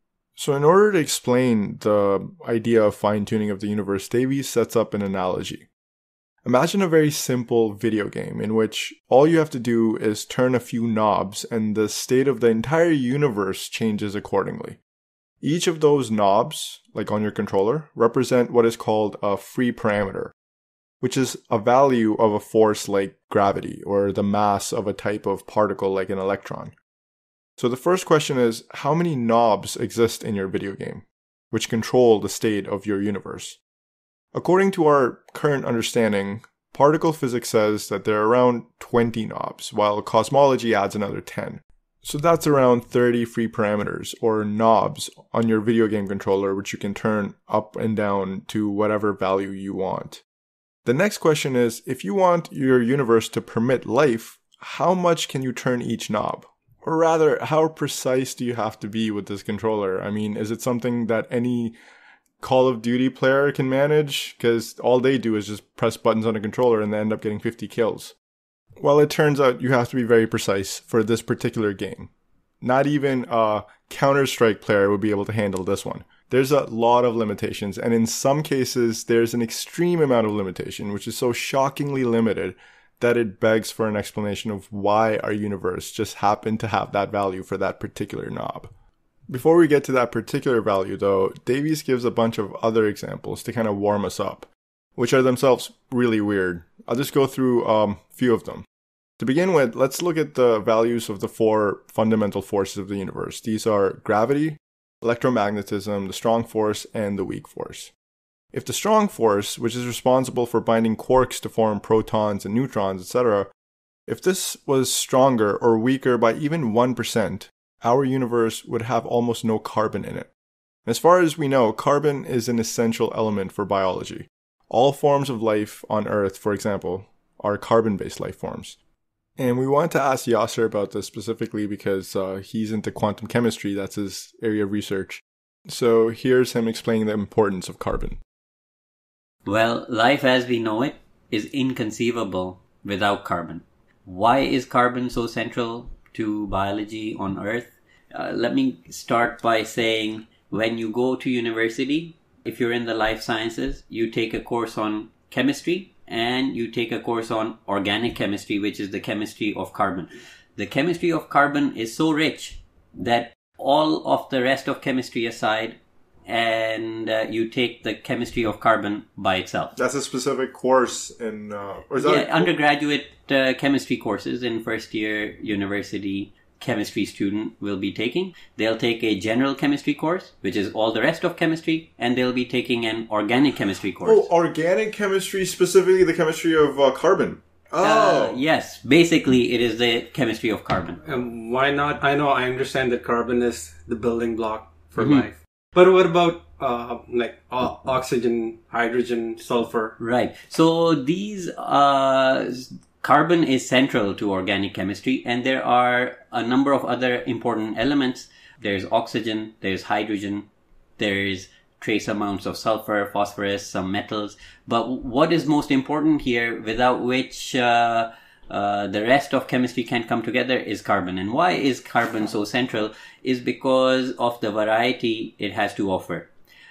So in order to explain the idea of fine-tuning of the universe, Davies sets up an analogy. Imagine a very simple video game in which all you have to do is turn a few knobs and the state of the entire universe changes accordingly. Each of those knobs, like on your controller, represent what is called a free parameter, which is a value of a force like gravity or the mass of a type of particle like an electron. So the first question is, how many knobs exist in your video game, which control the state of your universe? According to our current understanding, particle physics says that there are around 20 knobs, while cosmology adds another 10. So that's around 30 free parameters, or knobs, on your video game controller, which you can turn up and down to whatever value you want. The next question is, if you want your universe to permit life, how much can you turn each knob? Or rather, how precise do you have to be with this controller? I mean, is it something that any Call of Duty player can manage? Because all they do is just press buttons on a controller and they end up getting 50 kills. Well, it turns out you have to be very precise for this particular game. Not even a Counter-Strike player would be able to handle this one. There's a lot of limitations, and in some cases, there's an extreme amount of limitation, which is so shockingly limited that it begs for an explanation of why our universe just happened to have that value for that particular knob. Before we get to that particular value, though, Davies gives a bunch of other examples to kind of warm us up, which are themselves really weird. I'll just go through a few of them. To begin with, let's look at the values of the 4 fundamental forces of the universe. These are gravity, electromagnetism, the strong force, and the weak force. If the strong force, which is responsible for binding quarks to form protons and neutrons, etc., if this was stronger or weaker by even 1%, our universe would have almost no carbon in it. As far as we know, carbon is an essential element for biology. All forms of life on Earth, for example, are carbon-based life forms. And we wanted to ask Yasser about this specifically because he's into quantum chemistry, that's his area of research. So here's him explaining the importance of carbon. Well, life as we know it is inconceivable without carbon. Why is carbon so central to biology on Earth? Let me start by saying when you go to university, if you're in the life sciences, you take a course on chemistry and you take a course on organic chemistry, which is the chemistry of carbon. The chemistry of carbon is so rich that all of the rest of chemistry aside, and you take the chemistry of carbon by itself. That's a specific course in... undergraduate chemistry courses in first year university chemistry student will be taking. They'll take a general chemistry course, which is all the rest of chemistry, and they'll be taking an organic chemistry course. Oh, organic chemistry, specifically the chemistry of carbon. Oh. Yes, basically it is the chemistry of carbon. And why not? I understand that carbon is the building block for life. But what about oxygen, hydrogen, sulfur. Right. So these carbon is central to organic chemistry, and there are a number of other important elements. There's oxygen, there's hydrogen, there's trace amounts of sulfur, phosphorus, some metals. But what is most important here, without which the rest of chemistry can't come together, is carbon. And why is carbon so central? Is because of the variety it has to offer.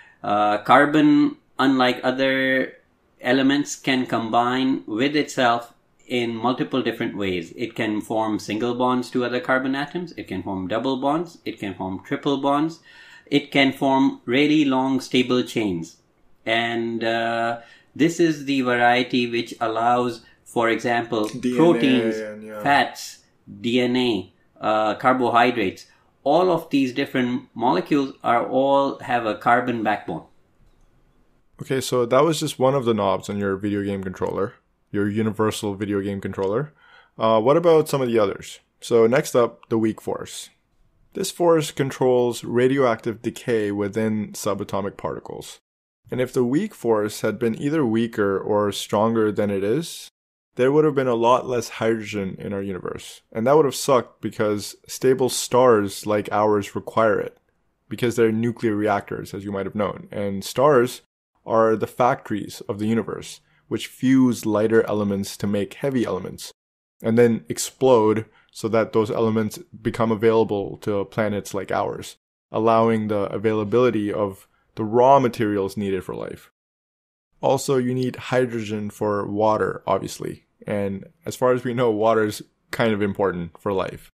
Carbon, unlike other elements, can combine with itself in multiple different ways. It can form single bonds to other carbon atoms. It can form double bonds. It can form triple bonds. It can form really long stable chains. And this is the variety which allows, for example, DNA proteins, fats, DNA, carbohydrates. All of these different molecules all have a carbon backbone. Okay, so that was just one of the knobs on your video game controller, your universal video game controller. What about some of the others? So next up, the weak force. This force controls radioactive decay within subatomic particles. And if the weak force had been either weaker or stronger than it is, there would have been a lot less hydrogen in our universe. And that would have sucked because stable stars like ours require it, because they're nuclear reactors, as you might have known. And stars are the factories of the universe, which fuse lighter elements to make heavy elements, and then explode so that those elements become available to planets like ours, allowing the availability of the raw materials needed for life. Also, you need hydrogen for water, obviously. And as far as we know, water is kind of important for life.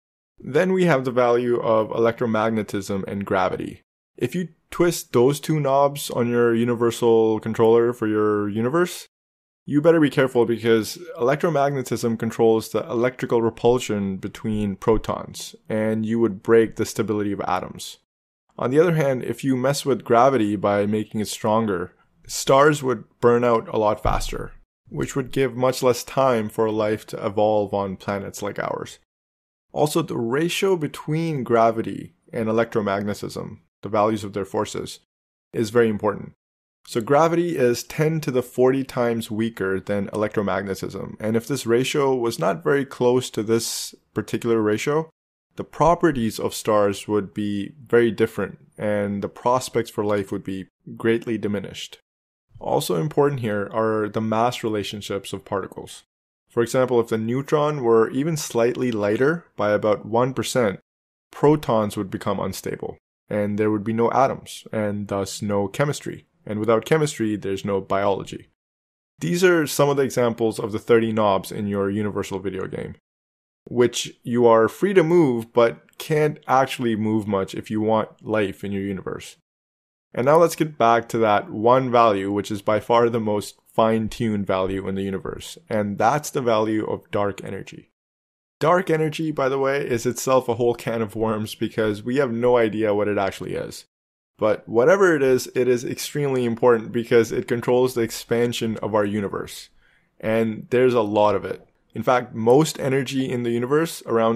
Then we have the value of electromagnetism and gravity. If you twist those two knobs on your universal controller for your universe, you better be careful because electromagnetism controls the electrical repulsion between protons, and you would break the stability of atoms. On the other hand, if you mess with gravity by making it stronger, stars would burn out a lot faster, which would give much less time for life to evolve on planets like ours. Also, the ratio between gravity and electromagnetism, the values of their forces, is very important. So gravity is 10 to the 40 times weaker than electromagnetism. And if this ratio was not very close to this particular ratio, the properties of stars would be very different and the prospects for life would be greatly diminished. Also important here are the mass relationships of particles. For example, if the neutron were even slightly lighter by about 1%, protons would become unstable, and there would be no atoms, and thus no chemistry. And without chemistry, there's no biology. These are some of the examples of the 30 knobs in your universal video game, which you are free to move, but can't actually move much if you want life in your universe. And now let's get back to that one value, which is by far the most fine-tuned value in the universe, and that's the value of dark energy. Dark energy, by the way, is itself a whole can of worms because we have no idea what it actually is. But whatever it is extremely important because it controls the expansion of our universe. And there's a lot of it. In fact, most energy in the universe, around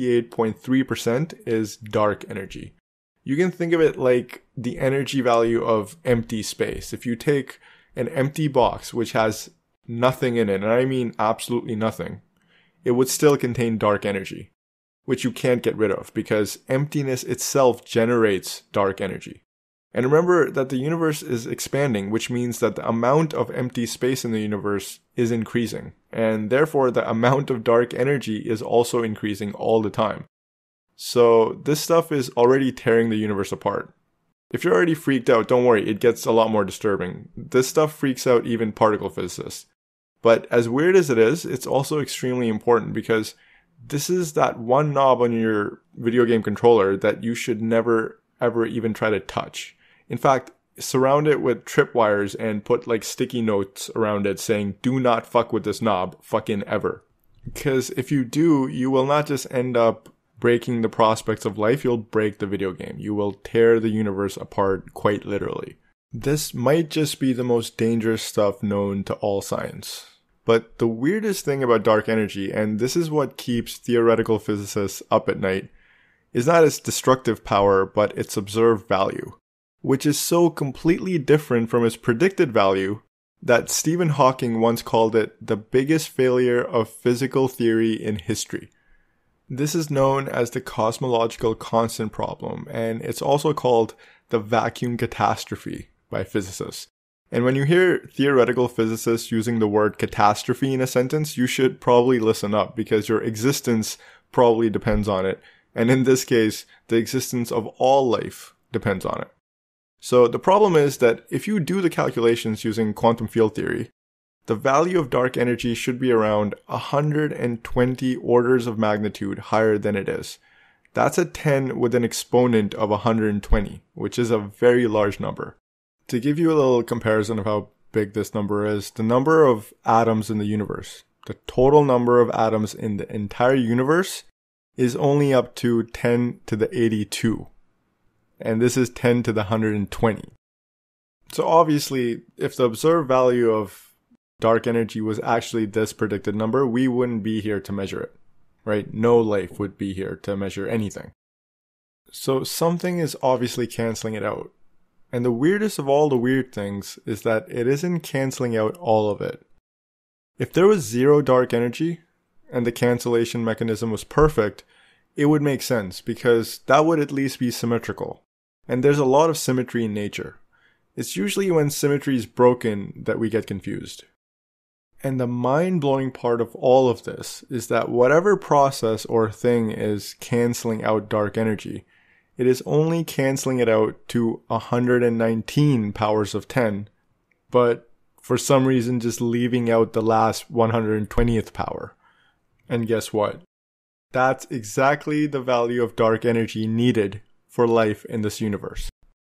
68.3%, is dark energy. You can think of it like the energy value of empty space. If you take an empty box which has nothing in it, and I mean absolutely nothing, it would still contain dark energy, which you can't get rid of because emptiness itself generates dark energy. And remember that the universe is expanding, which means that the amount of empty space in the universe is increasing. And therefore, the amount of dark energy is also increasing all the time. So this stuff is already tearing the universe apart. If you're already freaked out, don't worry, it gets a lot more disturbing. This stuff freaks out even particle physicists. But as weird as it is, it's also extremely important because this is that one knob on your video game controller that you should never ever even try to touch. In fact, surround it with tripwires and put like sticky notes around it saying, do not fuck with this knob, fucking ever. Because if you do, you will not just end up breaking the prospects of life, you'll break the video game. You will tear the universe apart quite literally. This might just be the most dangerous stuff known to all science. But the weirdest thing about dark energy, and this is what keeps theoretical physicists up at night, is not its destructive power, but its observed value. which is so completely different from its predicted value that Stephen Hawking once called it the biggest failure of physical theory in history. This is known as the cosmological constant problem, and it's also called the vacuum catastrophe by physicists. And when you hear theoretical physicists using the word catastrophe in a sentence, you should probably listen up because your existence probably depends on it. And in this case, the existence of all life depends on it. So the problem is that if you do the calculations using quantum field theory, the value of dark energy should be around 120 orders of magnitude higher than it is. That's a 10 with an exponent of 120, which is a very large number. To give you a little comparison of how big this number is, the number of atoms in the universe, the total number of atoms in the entire universe is only up to 10 to the 82. And this is 10 to the 120. So obviously, if the observed value of dark energy was actually this predicted number, we wouldn't be here to measure it, right? No life would be here to measure anything. So something is obviously canceling it out. And the weirdest of all the weird things is that it isn't canceling out all of it. If there was zero dark energy and the cancellation mechanism was perfect, it would make sense because that would at least be symmetrical. And there's a lot of symmetry in nature. It's usually when symmetry is broken that we get confused. And the mind-blowing part of all of this is that whatever process or thing is canceling out dark energy, it is only canceling it out to 119 powers of 10, but for some reason just leaving out the last 120th power. And guess what? That's exactly the value of dark energy needed for life in this universe.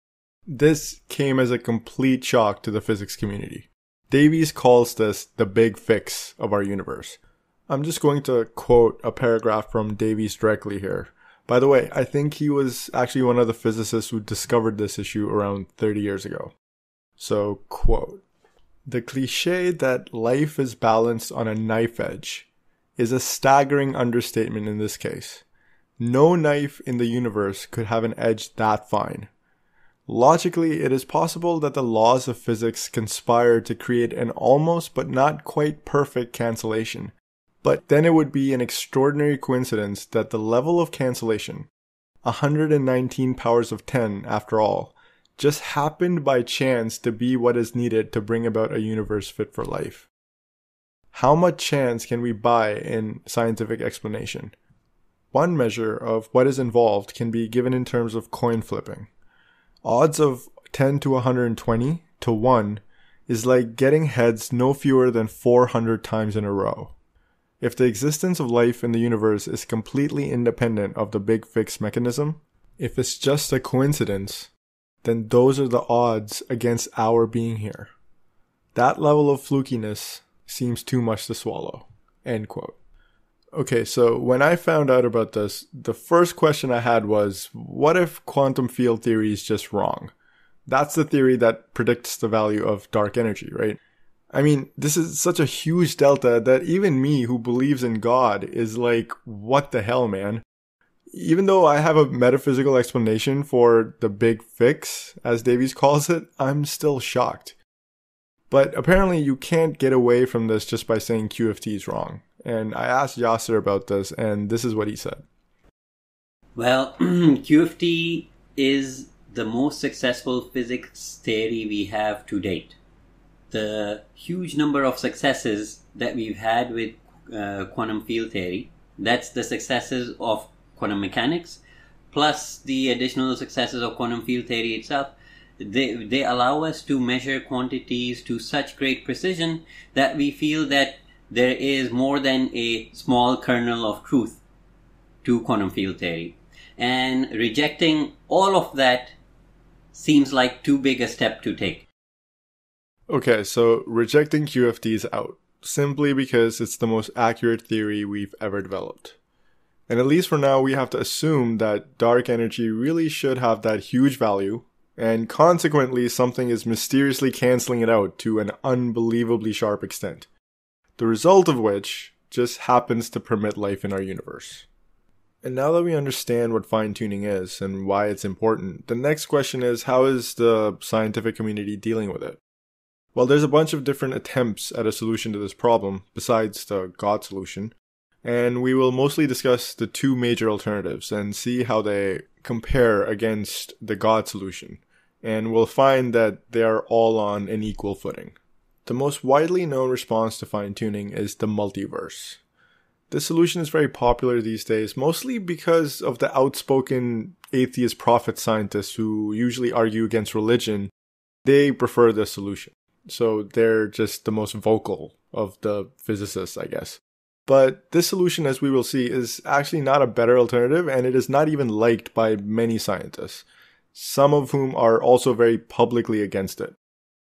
This came as a complete shock to the physics community. Davies calls this the big fix of our universe. I'm just going to quote a paragraph from Davies directly here. By the way, I think he was actually one of the physicists who discovered this issue around 30 years ago. So, quote, "The cliché that life is balanced on a knife edge is a staggering understatement in this case. No knife in the universe could have an edge that fine. Logically, it is possible that the laws of physics conspire to create an almost but not quite perfect cancellation. But then it would be an extraordinary coincidence that the level of cancellation, 119 powers of 10 after all, just happened by chance to be what is needed to bring about a universe fit for life. How much chance can we buy in scientific explanation? One measure of what is involved can be given in terms of coin flipping. Odds of 10 to 120 to 1 is like getting heads no fewer than 400 times in a row. If the existence of life in the universe is completely independent of the big fix mechanism, if it's just a coincidence, then those are the odds against our being here. That level of flukiness seems too much to swallow." End quote. Okay, so when I found out about this, the first question I had was, what if quantum field theory is just wrong? That's the theory that predicts the value of dark energy, right? I mean, this is such a huge delta that even me who believes in God is like, what the hell, man? Even though I have a metaphysical explanation for the big fix, as Davies calls it, I'm still shocked. But apparently you can't get away from this just by saying QFT is wrong. And I asked Yasser about this, and this is what he said. Well, QFT is the most successful physics theory we have to date. The huge number of successes that we've had with quantum field theory, that's the successes of quantum mechanics, plus the additional successes of quantum field theory itself. They allow us to measure quantities to such great precision that we feel that there is more than a small kernel of truth to quantum field theory. And rejecting all of that seems like too big a step to take. Okay, so rejecting QFT is out, simply because it's the most accurate theory we've ever developed. And at least for now, we have to assume that dark energy really should have that huge value, and consequently something is mysteriously cancelling it out to an unbelievably sharp extent. The result of which just happens to permit life in our universe. And now that we understand what fine-tuning is and why it's important, the next question is, how is the scientific community dealing with it? Well, there's a bunch of different attempts at a solution to this problem, besides the God solution, and we will mostly discuss the two major alternatives and see how they compare against the God solution, and we'll find that they are all on an equal footing. The most widely known response to fine-tuning is the multiverse. This solution is very popular these days, mostly because of the outspoken atheist prophet scientists who usually argue against religion. They prefer this solution. So they're just the most vocal of the physicists, I guess. But this solution, as we will see, is actually not a better alternative, and it is not even liked by many scientists, some of whom are also very publicly against it.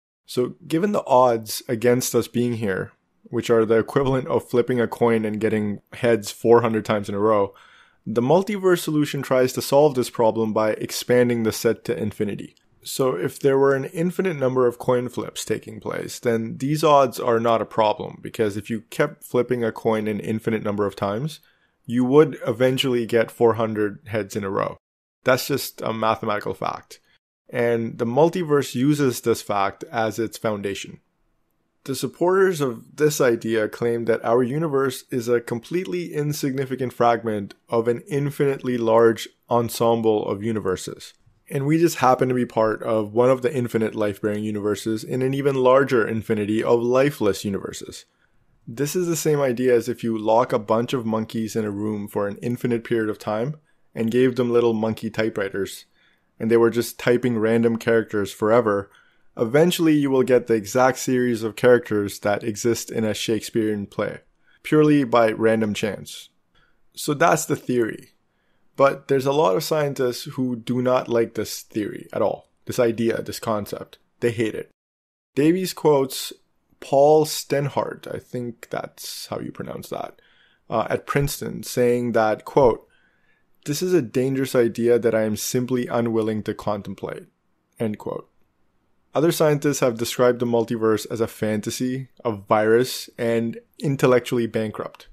So given the odds against us being here, which are the equivalent of flipping a coin and getting heads 400 times in a row, the multiverse solution tries to solve this problem by expanding the set to infinity. So if there were an infinite number of coin flips taking place, then these odds are not a problem, because if you kept flipping a coin an infinite number of times, you would eventually get 400 heads in a row. That's just a mathematical fact. And the multiverse uses this fact as its foundation. The supporters of this idea claim that our universe is a completely insignificant fragment of an infinitely large ensemble of universes. And we just happen to be part of one of the infinite life-bearing universes in an even larger infinity of lifeless universes. This is the same idea as if you lock a bunch of monkeys in a room for an infinite period of time and gave them little monkey typewriters, and they were just typing random characters forever. Eventually you will get the exact series of characters that exist in a Shakespearean play, purely by random chance. So that's the theory. But there's a lot of scientists who do not like this theory at all, this idea, this concept. They hate it. Davies quotes Paul Stenhardt, I think that's how you pronounce that, at Princeton, saying that, quote, "This is a dangerous idea that I am simply unwilling to contemplate," end quote. Other scientists have described the multiverse as a fantasy, a virus, and intellectually bankrupt.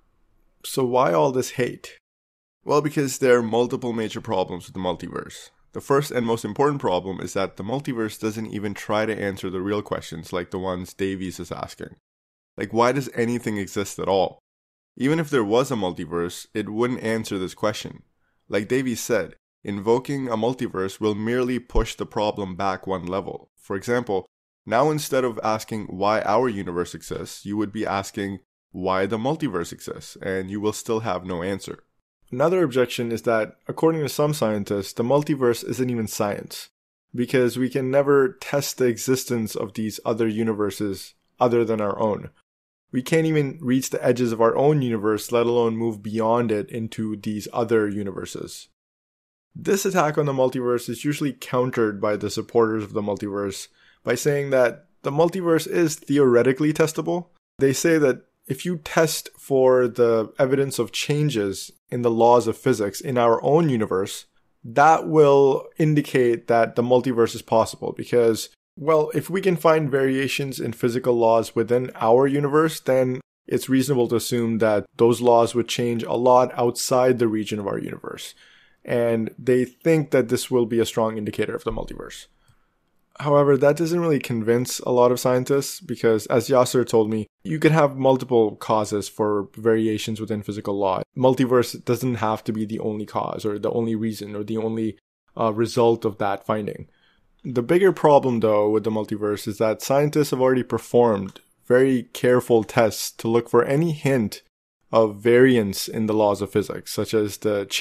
So why all this hate? Well, because there are multiple major problems with the multiverse. The first and most important problem is that the multiverse doesn't even try to answer the real questions like the ones Davies is asking. Like, why does anything exist at all? Even if there was a multiverse, it wouldn't answer this question. Like Davies said, invoking a multiverse will merely push the problem back one level. For example, now instead of asking why our universe exists, you would be asking why the multiverse exists, and you will still have no answer. Another objection is that, according to some scientists, the multiverse isn't even science, because we can never test the existence of these other universes other than our own. We can't even reach the edges of our own universe, let alone move beyond it into these other universes. This attack on the multiverse is usually countered by the supporters of the multiverse by saying that the multiverse is theoretically testable. They say that if you test for the evidence of changes in the laws of physics in our own universe, that will indicate that the multiverse is possible because, well, if we can find variations in physical laws within our universe, then it's reasonable to assume that those laws would change a lot outside the region of our universe. And they think that this will be a strong indicator of the multiverse. However, that doesn't really convince a lot of scientists because, as Yasser told me, you could have multiple causes for variations within physical law. Multiverse doesn't have to be the only cause or the only reason or the only result of that finding. The bigger problem, though, with the multiverse is that scientists have already performed very careful tests to look for any hint of variance in the laws of physics, such as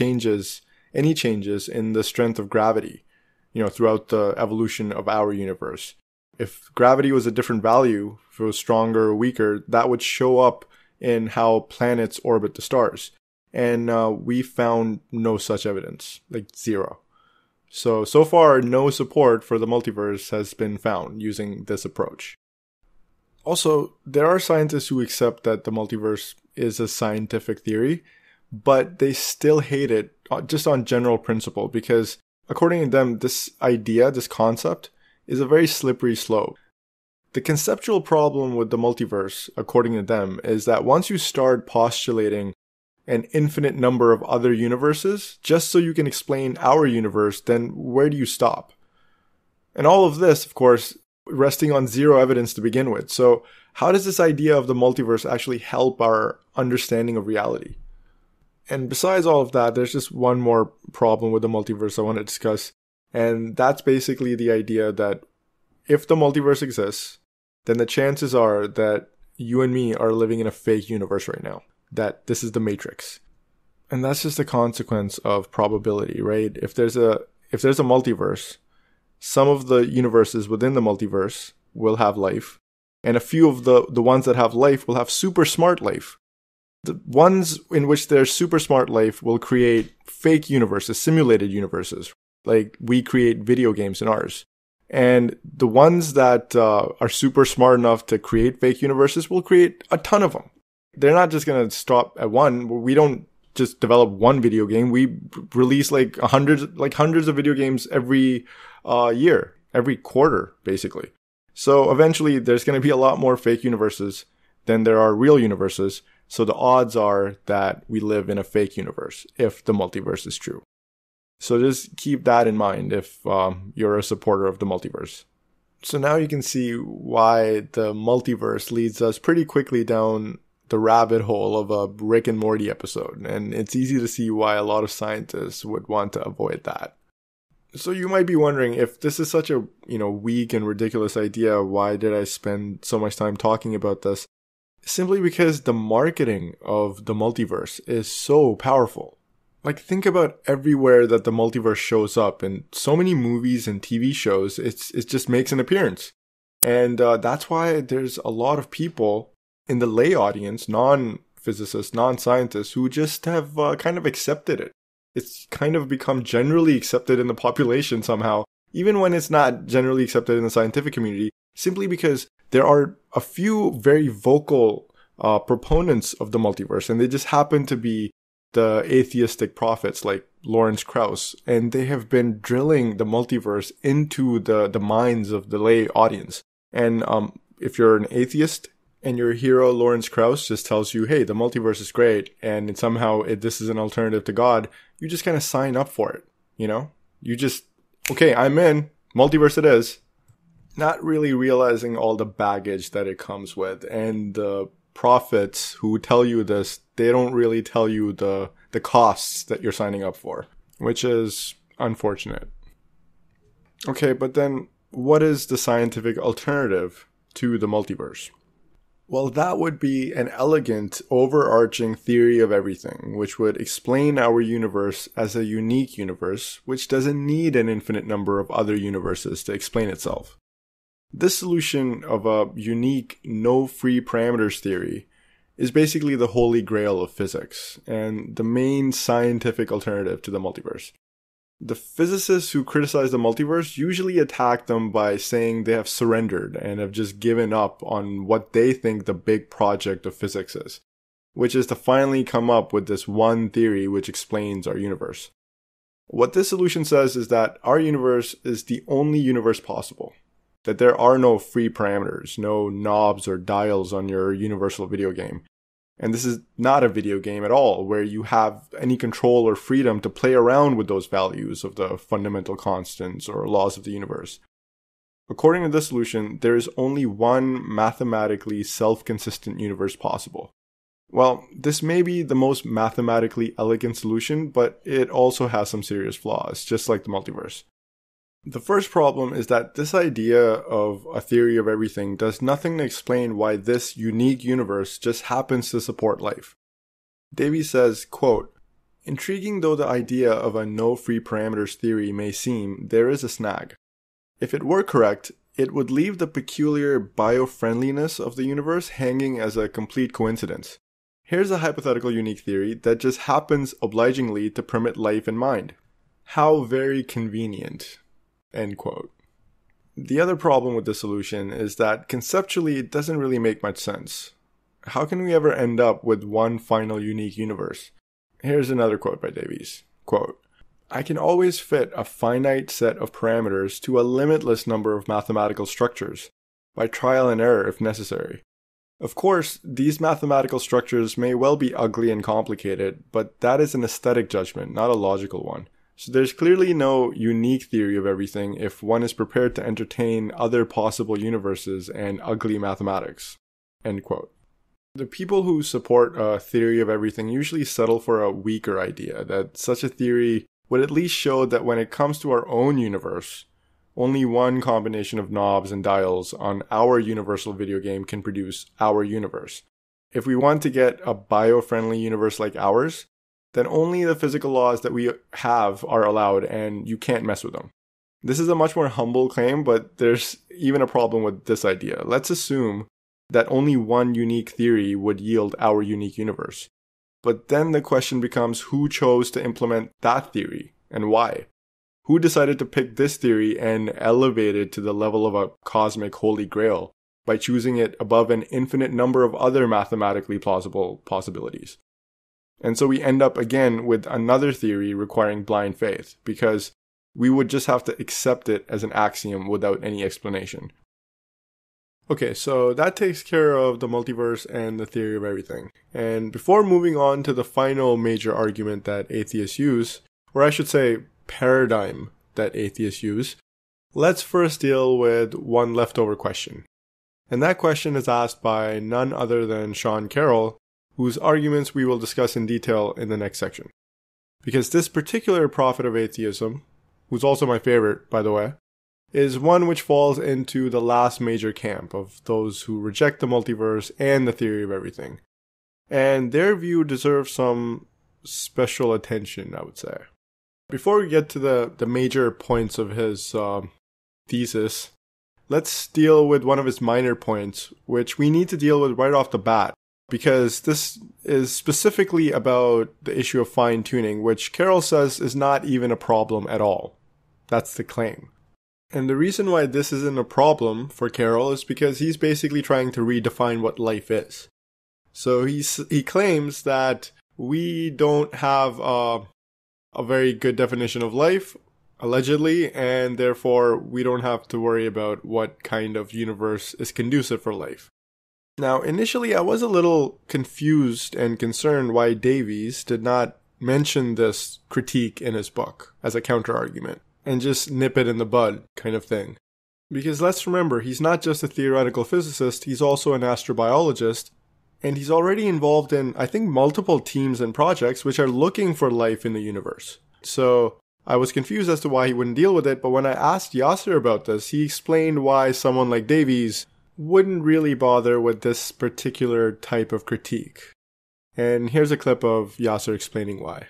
any changes in the strength of gravity, throughout the evolution of our universe. If gravity was a different value, if it was stronger or weaker, that would show up in how planets orbit the stars. And we found no such evidence, like zero. So far, no support for the multiverse has been found using this approach. Also, there are scientists who accept that the multiverse is a scientific theory, but they still hate it just on general principle because, according to them, this idea, this concept, is a very slippery slope. The conceptual problem with the multiverse, according to them, is that once you start postulating an infinite number of other universes just so you can explain our universe, then where do you stop? And all of this, of course, resting on zero evidence to begin with. So how does this idea of the multiverse actually help our understanding of reality? And besides all of that, there's just one more problem with the multiverse I want to discuss. And that's basically the idea that if the multiverse exists, then the chances are that you and me are living in a fake universe right now. That this is the Matrix. And that's just a consequence of probability, right? If there's a multiverse, some of the universes within the multiverse will have life, and a few of the ones that have life will have super smart life. The ones in which there's super smart life will create fake universes, simulated universes, like we create video games in ours. And the ones that are super smart enough to create fake universes will create a ton of them. They're not just going to stop at one. We don't just develop one video game. We release hundreds of video games every year, every quarter, basically. So eventually there's going to be a lot more fake universes than there are real universes. So the odds are that we live in a fake universe if the multiverse is true. So just keep that in mind if you're a supporter of the multiverse. So now you can see why the multiverse leads us pretty quickly down the rabbit hole of a Rick and Morty episode. And it's easy to see why a lot of scientists would want to avoid that. So you might be wondering, if this is such a weak and ridiculous idea, why did I spend so much time talking about this? Simply because the marketing of the multiverse is so powerful. Like, think about everywhere that the multiverse shows up in so many movies and TV shows. It just makes an appearance. And that's why there's a lot of people in the lay audience, non-physicists, non-scientists, who just have kind of accepted it. It's kind of become generally accepted in the population somehow, even when it's not generally accepted in the scientific community, simply because there are a few very vocal proponents of the multiverse, and they just happen to be the atheistic prophets like Lawrence Krauss, and they have been drilling the multiverse into the minds of the lay audience. And if you're an atheist and your hero Lawrence Krauss just tells you, hey, the multiverse is great, and this is an alternative to God, you just kind of sign up for it, You just, okay, I'm in, multiverse it is. Not really realizing all the baggage that it comes with, and the prophets who tell you this, they don't really tell you the costs that you're signing up for, which is unfortunate. Okay, but then what is the scientific alternative to the multiverse? Well, that would be an elegant, overarching theory of everything, which would explain our universe as a unique universe, which doesn't need an infinite number of other universes to explain itself. This solution of a unique, no free parameters theory is basically the holy grail of physics, and the main scientific alternative to the multiverse. The physicists who criticize the multiverse usually attack them by saying they have surrendered and have just given up on what they think the big project of physics is, which is to finally come up with this one theory which explains our universe. What this solution says is that our universe is the only universe possible, that there are no free parameters, no knobs or dials on your universal video game. And this is not a video game at all, where you have any control or freedom to play around with those values of the fundamental constants or laws of the universe. According to this solution, there is only one mathematically self-consistent universe possible. Well, this may be the most mathematically elegant solution, but it also has some serious flaws, just like the multiverse. The first problem is that this idea of a theory of everything does nothing to explain why this unique universe just happens to support life. Davies says, quote, "Intriguing though the idea of a no free parameters theory may seem, there is a snag. If it were correct, it would leave the peculiar bio-friendliness of the universe hanging as a complete coincidence. Here's a hypothetical unique theory that just happens obligingly to permit life in mind. How very convenient." End quote. The other problem with this solution is that conceptually it doesn't really make much sense. How can we ever end up with one final unique universe? Here's another quote by Davies. Quote, "I can always fit a finite set of parameters to a limitless number of mathematical structures, by trial and error if necessary. Of course, these mathematical structures may well be ugly and complicated, but that is an aesthetic judgment, not a logical one. So there's clearly no unique theory of everything if one is prepared to entertain other possible universes and ugly mathematics. End quote. The people who support a theory of everything usually settle for a weaker idea, that such a theory would at least show that when it comes to our own universe, only one combination of knobs and dials on our universal video game can produce our universe. If we want to get a bio-friendly universe like ours, then only the physical laws that we have are allowed and you can't mess with them. This is a much more humble claim, but there's even a problem with this idea. Let's assume that only one unique theory would yield our unique universe. But then the question becomes who chose to implement that theory and why? Who decided to pick this theory and elevate it to the level of a cosmic holy grail by choosing it above an infinite number of other mathematically plausible possibilities? And so we end up again with another theory requiring blind faith, because we would just have to accept it as an axiom without any explanation. Okay, so that takes care of the multiverse and the theory of everything. And before moving on to the final major argument that atheists use, or I should say paradigm that atheists use, let's first deal with one leftover question. And that question is asked by none other than Sean Carroll, whose arguments we will discuss in detail in the next section. Because this particular prophet of atheism, who's also my favorite, by the way, is one which falls into the last major camp of those who reject the multiverse and the theory of everything. And their view deserves some special attention, I would say. Before we get to the major points of his thesis, let's deal with one of his minor points, which we need to deal with right off the bat, because this is specifically about the issue of fine-tuning, which Carroll says is not even a problem at all. That's the claim. And the reason why this isn't a problem for Carroll is because he's basically trying to redefine what life is. So he claims that we don't have a very good definition of life, allegedly, and therefore we don't have to worry about what kind of universe is conducive for life. Now, initially I was a little confused and concerned why Davies did not mention this critique in his book as a counter-argument and just nip it in the bud kind of thing. Because let's remember, he's not just a theoretical physicist, he's also an astrobiologist, and he's already involved in, I think, multiple teams and projects which are looking for life in the universe. So I was confused as to why he wouldn't deal with it, but when I asked Yasser about this, he explained why someone like Davies wouldn't really bother with this particular type of critique. And here's a clip of Yasser explaining why.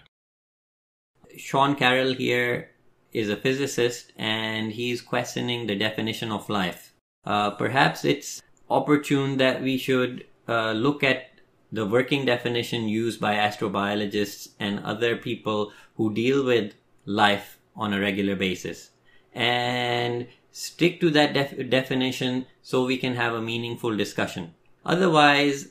Sean Carroll here is a physicist and he's questioning the definition of life. Perhaps it's opportune that we should look at the working definition used by astrobiologists and other people who deal with life on a regular basis and stick to that definition so we can have a meaningful discussion. Otherwise,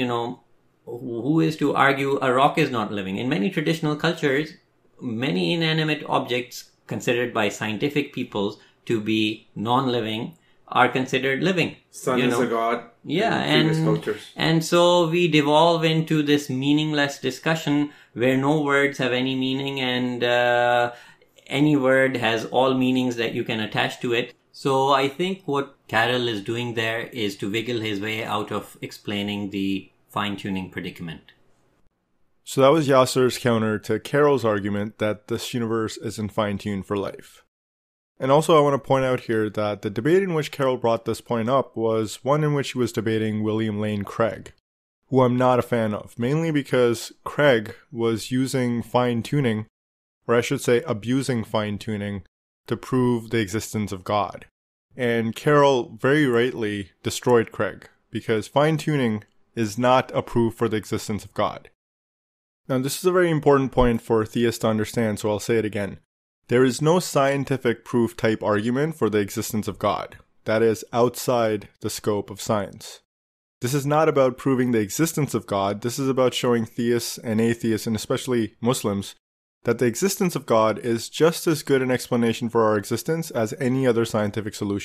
who is to argue a rock is not living? In many traditional cultures, many inanimate objects considered by scientific peoples to be non-living are considered living. Sun is a god. Yeah, and so we devolve into this meaningless discussion where no words have any meaning and any word has all meanings that you can attach to it. So I think what Carroll is doing there is to wiggle his way out of explaining the fine-tuning predicament. So that was Yasser's counter to Carroll's argument that this universe isn't fine-tuned for life. And also I want to point out here that the debate in which Carroll brought this point up was one in which he was debating William Lane Craig, who I'm not a fan of, mainly because Craig was using fine-tuning, or I should say abusing fine-tuning, to prove the existence of God. And Carroll very rightly destroyed Craig, because fine-tuning is not a proof for the existence of God. Now, this is a very important point for theists to understand, so I'll say it again. There is no scientific proof type argument for the existence of God. That is outside the scope of science. This is not about proving the existence of God. This is about showing theists and atheists, and especially Muslims, that the existence of God is just as good an explanation for our existence as any other scientific solution.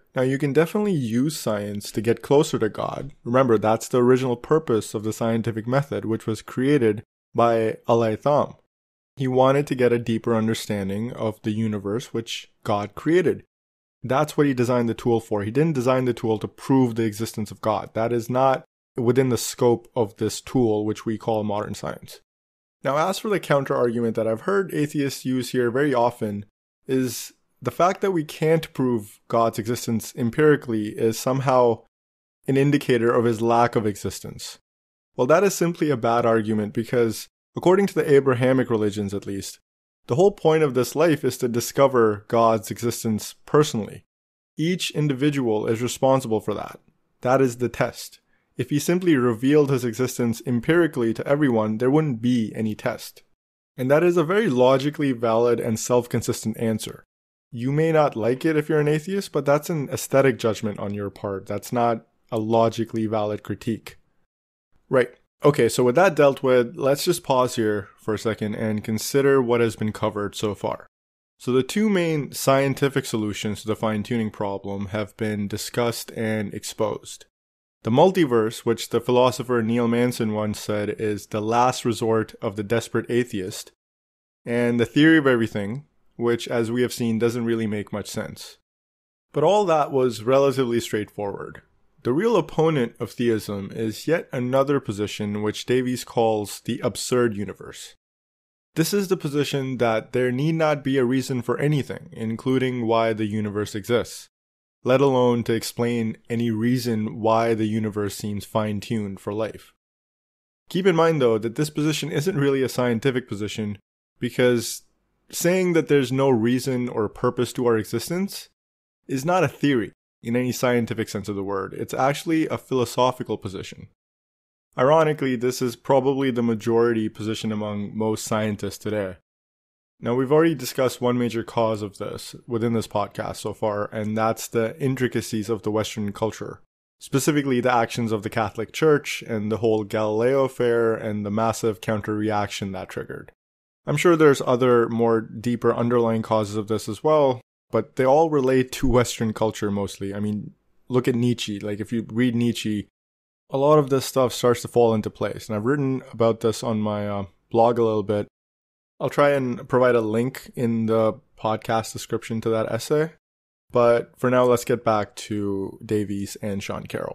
Now, you can definitely use science to get closer to God. Remember, that's the original purpose of the scientific method, which was created by Al-Haytham. He wanted to get a deeper understanding of the universe which God created. That's what he designed the tool for. He didn't design the tool to prove the existence of God. That is not within the scope of this tool, which we call modern science. Now, as for the counter-argument that I've heard atheists use here very often, is the fact that we can't prove God's existence empirically is somehow an indicator of his lack of existence. Well, that is simply a bad argument because, according to the Abrahamic religions at least, the whole point of this life is to discover God's existence personally. Each individual is responsible for that. That is the test. If he simply revealed his existence empirically to everyone, there wouldn't be any test. And that is a very logically valid and self-consistent answer. You may not like it if you're an atheist, but that's an aesthetic judgment on your part. That's not a logically valid critique. Right. Okay, so with that dealt with, let's just pause here for a second and consider what has been covered so far. So the two main scientific solutions to the fine-tuning problem have been discussed and exposed. The multiverse, which the philosopher Neil Manson once said is the last resort of the desperate atheist, and the theory of everything, which, as we have seen, doesn't really make much sense. But all that was relatively straightforward. The real opponent of theism is yet another position which Davies calls the absurd universe. This is the position that there need not be a reason for anything, including why the universe exists, let alone to explain any reason why the universe seems fine-tuned for life. Keep in mind, though, that this position isn't really a scientific position because saying that there's no reason or purpose to our existence is not a theory in any scientific sense of the word. It's actually a philosophical position. Ironically, this is probably the majority position among most scientists today. Now, we've already discussed one major cause of this within this podcast so far, and that's the intricacies of the Western culture, specifically the actions of the Catholic Church and the whole Galileo affair and the massive counter-reaction that triggered. I'm sure there's other more deeper underlying causes of this as well, but they all relate to Western culture mostly. I mean, look at Nietzsche. Like, if you read Nietzsche, a lot of this stuff starts to fall into place. And I've written about this on my blog a little bit. I'll try and provide a link in the podcast description to that essay. But for now, let's get back to Davies and Sean Carroll.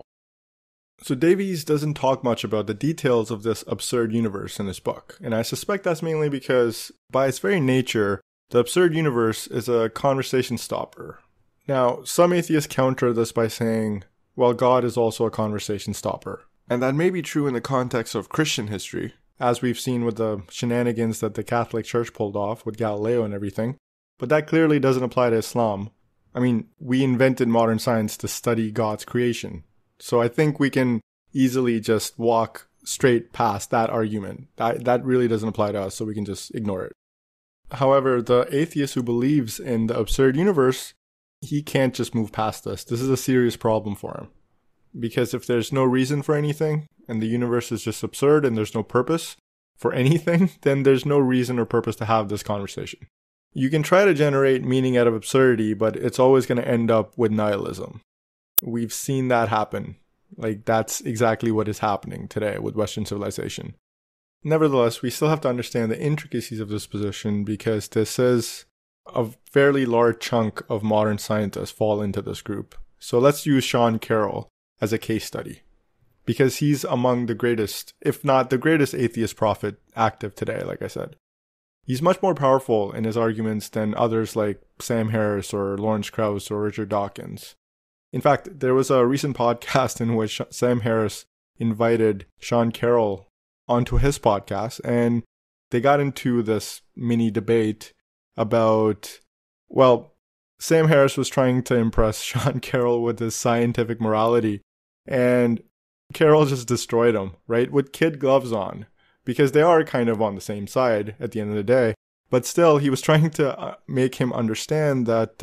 So Davies doesn't talk much about the details of this absurd universe in his book. And I suspect that's mainly because, by its very nature, the absurd universe is a conversation stopper. Now, some atheists counter this by saying, well, God is also a conversation stopper. And that may be true in the context of Christian history, as we've seen with the shenanigans that the Catholic Church pulled off with Galileo and everything. But that clearly doesn't apply to Islam. I mean, we invented modern science to study God's creation. So I think we can easily just walk straight past that argument. That really doesn't apply to us, so we can just ignore it. However, the atheist who believes in the absurd universe, he can't just move past this. This is a serious problem for him. Because if there's no reason for anything, and the universe is just absurd and there's no purpose for anything, then there's no reason or purpose to have this conversation. You can try to generate meaning out of absurdity, but it's always going to end up with nihilism. We've seen that happen. Like, that's exactly what is happening today with Western civilization. Nevertheless, we still have to understand the intricacies of this position because this is a fairly large chunk of modern scientists fall into this group. So let's use Sean Carroll as a case study because he's among the greatest, if not the greatest atheist prophet active today, like I said. He's much more powerful in his arguments than others like Sam Harris or Lawrence Krauss or Richard Dawkins. In fact, there was a recent podcast in which Sam Harris invited Sean Carroll onto his podcast, and they got into this mini debate about, well, Sam Harris was trying to impress Sean Carroll with his scientific morality, and Carroll just destroyed him, right, with kid gloves on, because they are kind of on the same side at the end of the day, but still, he was trying to make him understand that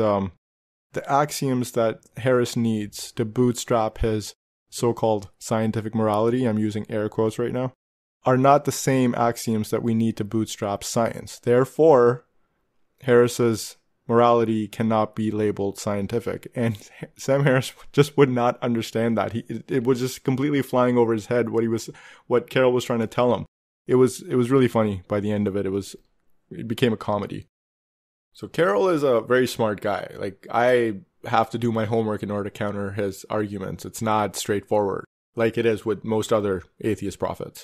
the axioms that Harris needs to bootstrap his so-called scientific morality, I'm using air quotes right now, are not the same axioms that we need to bootstrap science. Therefore, Harris's morality cannot be labeled scientific. And Sam Harris just would not understand that. It was just completely flying over his head what Carroll was trying to tell him. It was really funny by the end of it. It became a comedy. So Carroll is a very smart guy. Like, I have to do my homework in order to counter his arguments. It's not straightforward like it is with most other atheist prophets.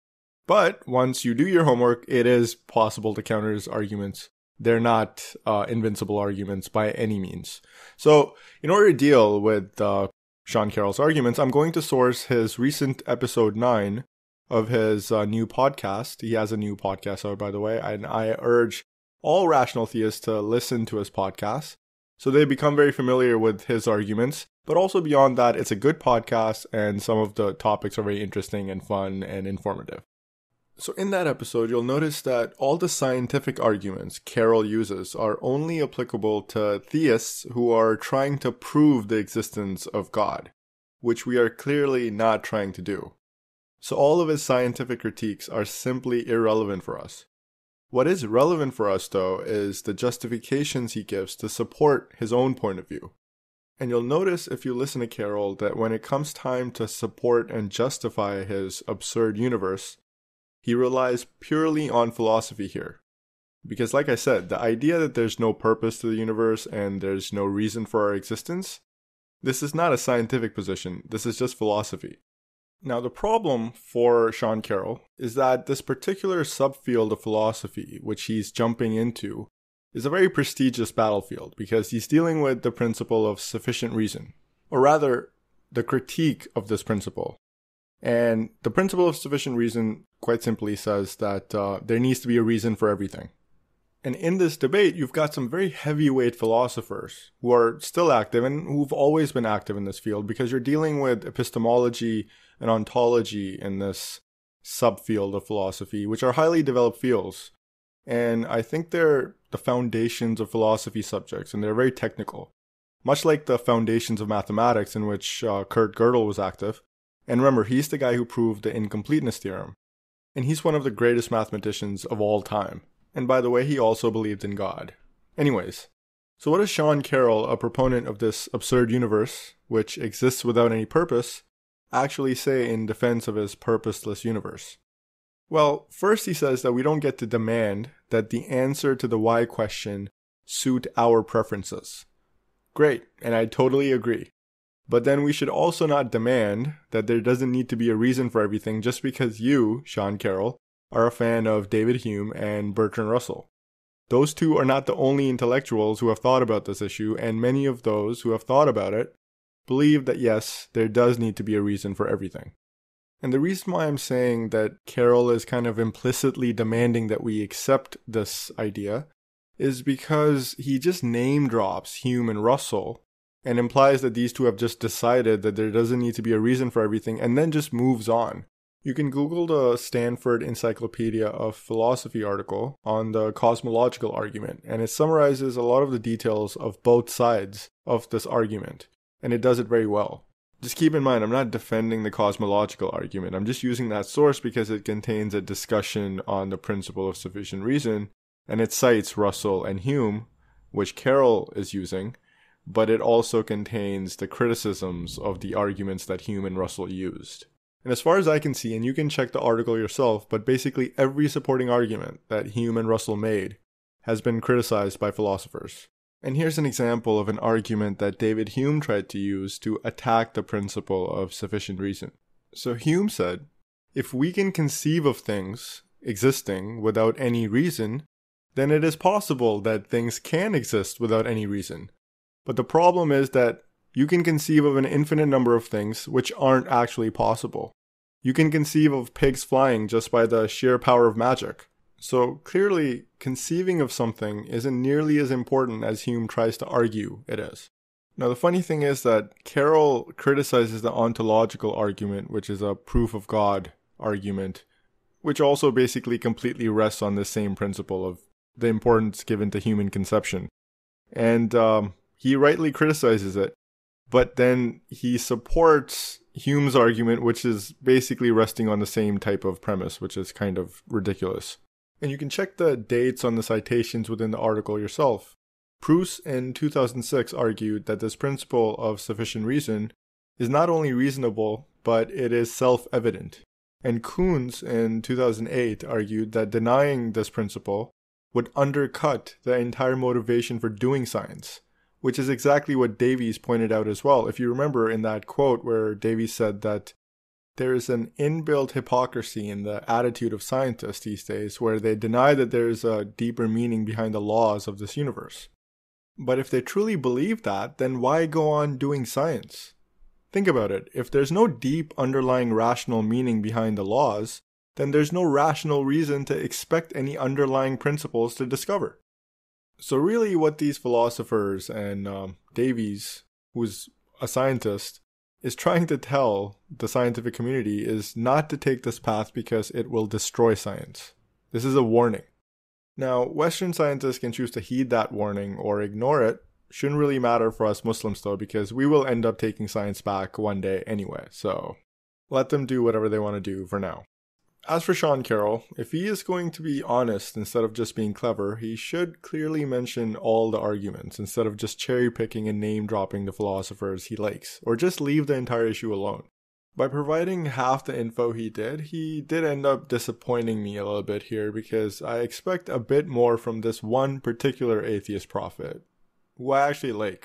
But once you do your homework, it is possible to counter his arguments. They're not invincible arguments by any means. So in order to deal with Sean Carroll's arguments, I'm going to source his recent episode 9 of his new podcast. He has a new podcast out, by the way, and I urge all rational theists to listen to his podcast so they become very familiar with his arguments. But also beyond that, it's a good podcast, and some of the topics are very interesting and fun and informative. So in that episode, you'll notice that all the scientific arguments Carroll uses are only applicable to theists who are trying to prove the existence of God, which we are clearly not trying to do. So all of his scientific critiques are simply irrelevant for us. What is relevant for us, though, is the justifications he gives to support his own point of view. And you'll notice if you listen to Carroll that when it comes time to support and justify his absurd universe, he relies purely on philosophy here. Because like I said, the idea that there's no purpose to the universe and there's no reason for our existence, this is not a scientific position, this is just philosophy. Now the problem for Sean Carroll is that this particular subfield of philosophy, which he's jumping into, is a very prestigious battlefield because he's dealing with the principle of sufficient reason, or rather, the critique of this principle. And the principle of sufficient reason quite simply says that there needs to be a reason for everything. And in this debate, you've got some very heavyweight philosophers who are still active and who've always been active in this field because you're dealing with epistemology and ontology in this subfield of philosophy, which are highly developed fields. And I think they're the foundations of philosophy subjects, and they're very technical. Much like the foundations of mathematics in which Kurt Gödel was active. And remember, he's the guy who proved the incompleteness theorem. And he's one of the greatest mathematicians of all time. And by the way, he also believed in God. Anyways, so what does Sean Carroll, a proponent of this absurd universe, which exists without any purpose, actually say in defense of his purposeless universe? Well, first he says that we don't get to demand that the answer to the why question suit our preferences. Great, and I totally agree. But then we should also not demand that there doesn't need to be a reason for everything just because you, Sean Carroll, are a fan of David Hume and Bertrand Russell. Those two are not the only intellectuals who have thought about this issue, and many of those who have thought about it believe that yes, there does need to be a reason for everything. And the reason why I'm saying that Carroll is kind of implicitly demanding that we accept this idea is because he just name drops Hume and Russell and implies that these two have just decided that there doesn't need to be a reason for everything and then just moves on. You can Google the Stanford Encyclopedia of Philosophy article on the cosmological argument, and it summarizes a lot of the details of both sides of this argument, and it does it very well. Just keep in mind, I'm not defending the cosmological argument. I'm just using that source because it contains a discussion on the principle of sufficient reason, and it cites Russell and Hume, which Carroll is using, but it also contains the criticisms of the arguments that Hume and Russell used. And as far as I can see, and you can check the article yourself, but basically every supporting argument that Hume and Russell made has been criticized by philosophers. And here's an example of an argument that David Hume tried to use to attack the principle of sufficient reason. So Hume said, if we can conceive of things existing without any reason, then it is possible that things can exist without any reason. But the problem is that you can conceive of an infinite number of things which aren't actually possible. You can conceive of pigs flying just by the sheer power of magic. So clearly, conceiving of something isn't nearly as important as Hume tries to argue it is. Now the funny thing is that Carroll criticizes the ontological argument, which is a proof of God argument, which also basically completely rests on the same principle of the importance given to human conception. And he rightly criticizes it. But then he supports Hume's argument, which is basically resting on the same type of premise, which is kind of ridiculous. And you can check the dates on the citations within the article yourself. Proust in 2006 argued that this principle of sufficient reason is not only reasonable, but it is self-evident. And Kuhns in 2008 argued that denying this principle would undercut the entire motivation for doing science, which is exactly what Davies pointed out as well. If you remember in that quote where Davies said that there is an inbuilt hypocrisy in the attitude of scientists these days where they deny that there is a deeper meaning behind the laws of this universe. But if they truly believe that, then why go on doing science? Think about it. If there's no deep underlying rational meaning behind the laws, then there's no rational reason to expect any underlying principles to discover. So really what these philosophers and Davies, who's a scientist, is trying to tell the scientific community is not to take this path because it will destroy science. This is a warning. Now, Western scientists can choose to heed that warning or ignore it. Shouldn't really matter for us Muslims though, because we will end up taking science back one day anyway, so let them do whatever they want to do for now. As for Sean Carroll, if he is going to be honest instead of just being clever, he should clearly mention all the arguments instead of just cherry-picking and name-dropping the philosophers he likes, or just leave the entire issue alone. By providing half the info he did end up disappointing me a little bit here because I expect a bit more from this one particular atheist prophet, who I actually like.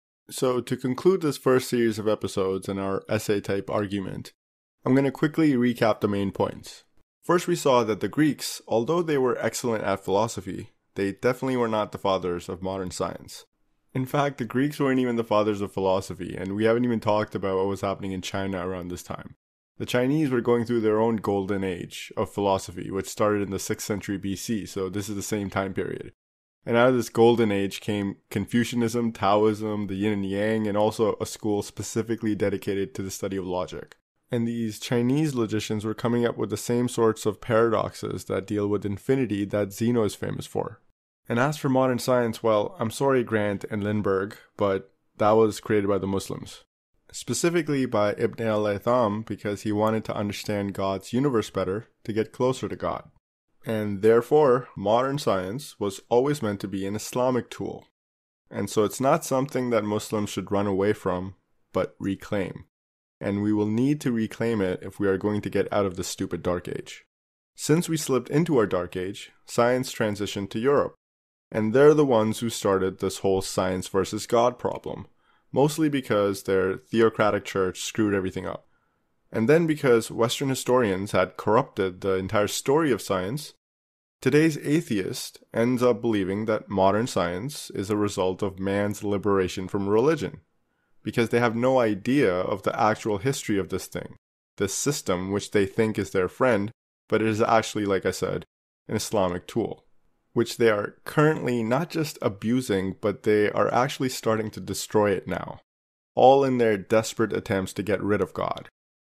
So to conclude this first series of episodes in our essay-type argument, I'm going to quickly recap the main points. First, we saw that the Greeks, although they were excellent at philosophy, they definitely were not the fathers of modern science. In fact, the Greeks weren't even the fathers of philosophy, and we haven't even talked about what was happening in China around this time. The Chinese were going through their own golden age of philosophy, which started in the 6th century BC, so this is the same time period. And out of this golden age came Confucianism, Taoism, the yin and yang, and also a school specifically dedicated to the study of logic. And these Chinese logicians were coming up with the same sorts of paradoxes that deal with infinity that Zeno is famous for. And as for modern science, well, I'm sorry Grant and Lindbergh, but that was created by the Muslims. Specifically by Ibn al-Haytham because he wanted to understand God's universe better to get closer to God. And therefore, modern science was always meant to be an Islamic tool. And so it's not something that Muslims should run away from, but reclaim. And we will need to reclaim it if we are going to get out of this stupid dark age. Since we slipped into our dark age, science transitioned to Europe. And they're the ones who started this whole science versus God problem. Mostly because their theocratic church screwed everything up. And then because Western historians had corrupted the entire story of science, today's atheist ends up believing that modern science is a result of man's liberation from religion. Because they have no idea of the actual history of this thing, this system which they think is their friend, but it is actually, like I said, an Islamic tool, which they are currently not just abusing, but they are actually starting to destroy it now, all in their desperate attempts to get rid of God.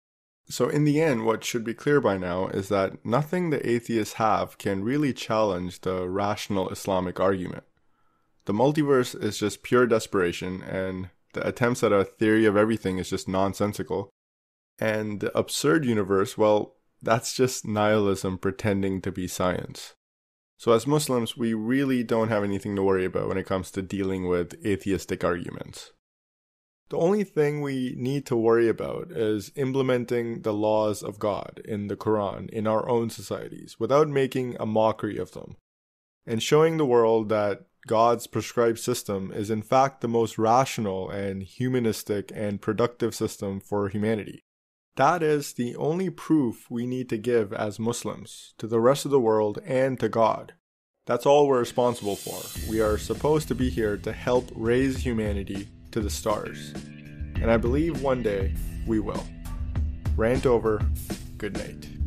So in the end, what should be clear by now is that nothing the atheists have can really challenge the rational Islamic argument. The multiverse is just pure desperation, and the attempts at a theory of everything is just nonsensical. And the absurd universe, well, that's just nihilism pretending to be science. So as Muslims, we really don't have anything to worry about when it comes to dealing with atheistic arguments. The only thing we need to worry about is implementing the laws of God in the Quran in our own societies without making a mockery of them, and showing the world that God's prescribed system is in fact the most rational and humanistic and productive system for humanity. That is the only proof we need to give as Muslims to the rest of the world and to God. That's all we're responsible for. We are supposed to be here to help raise humanity to the stars. And I believe one day we will. Rant over. Good night.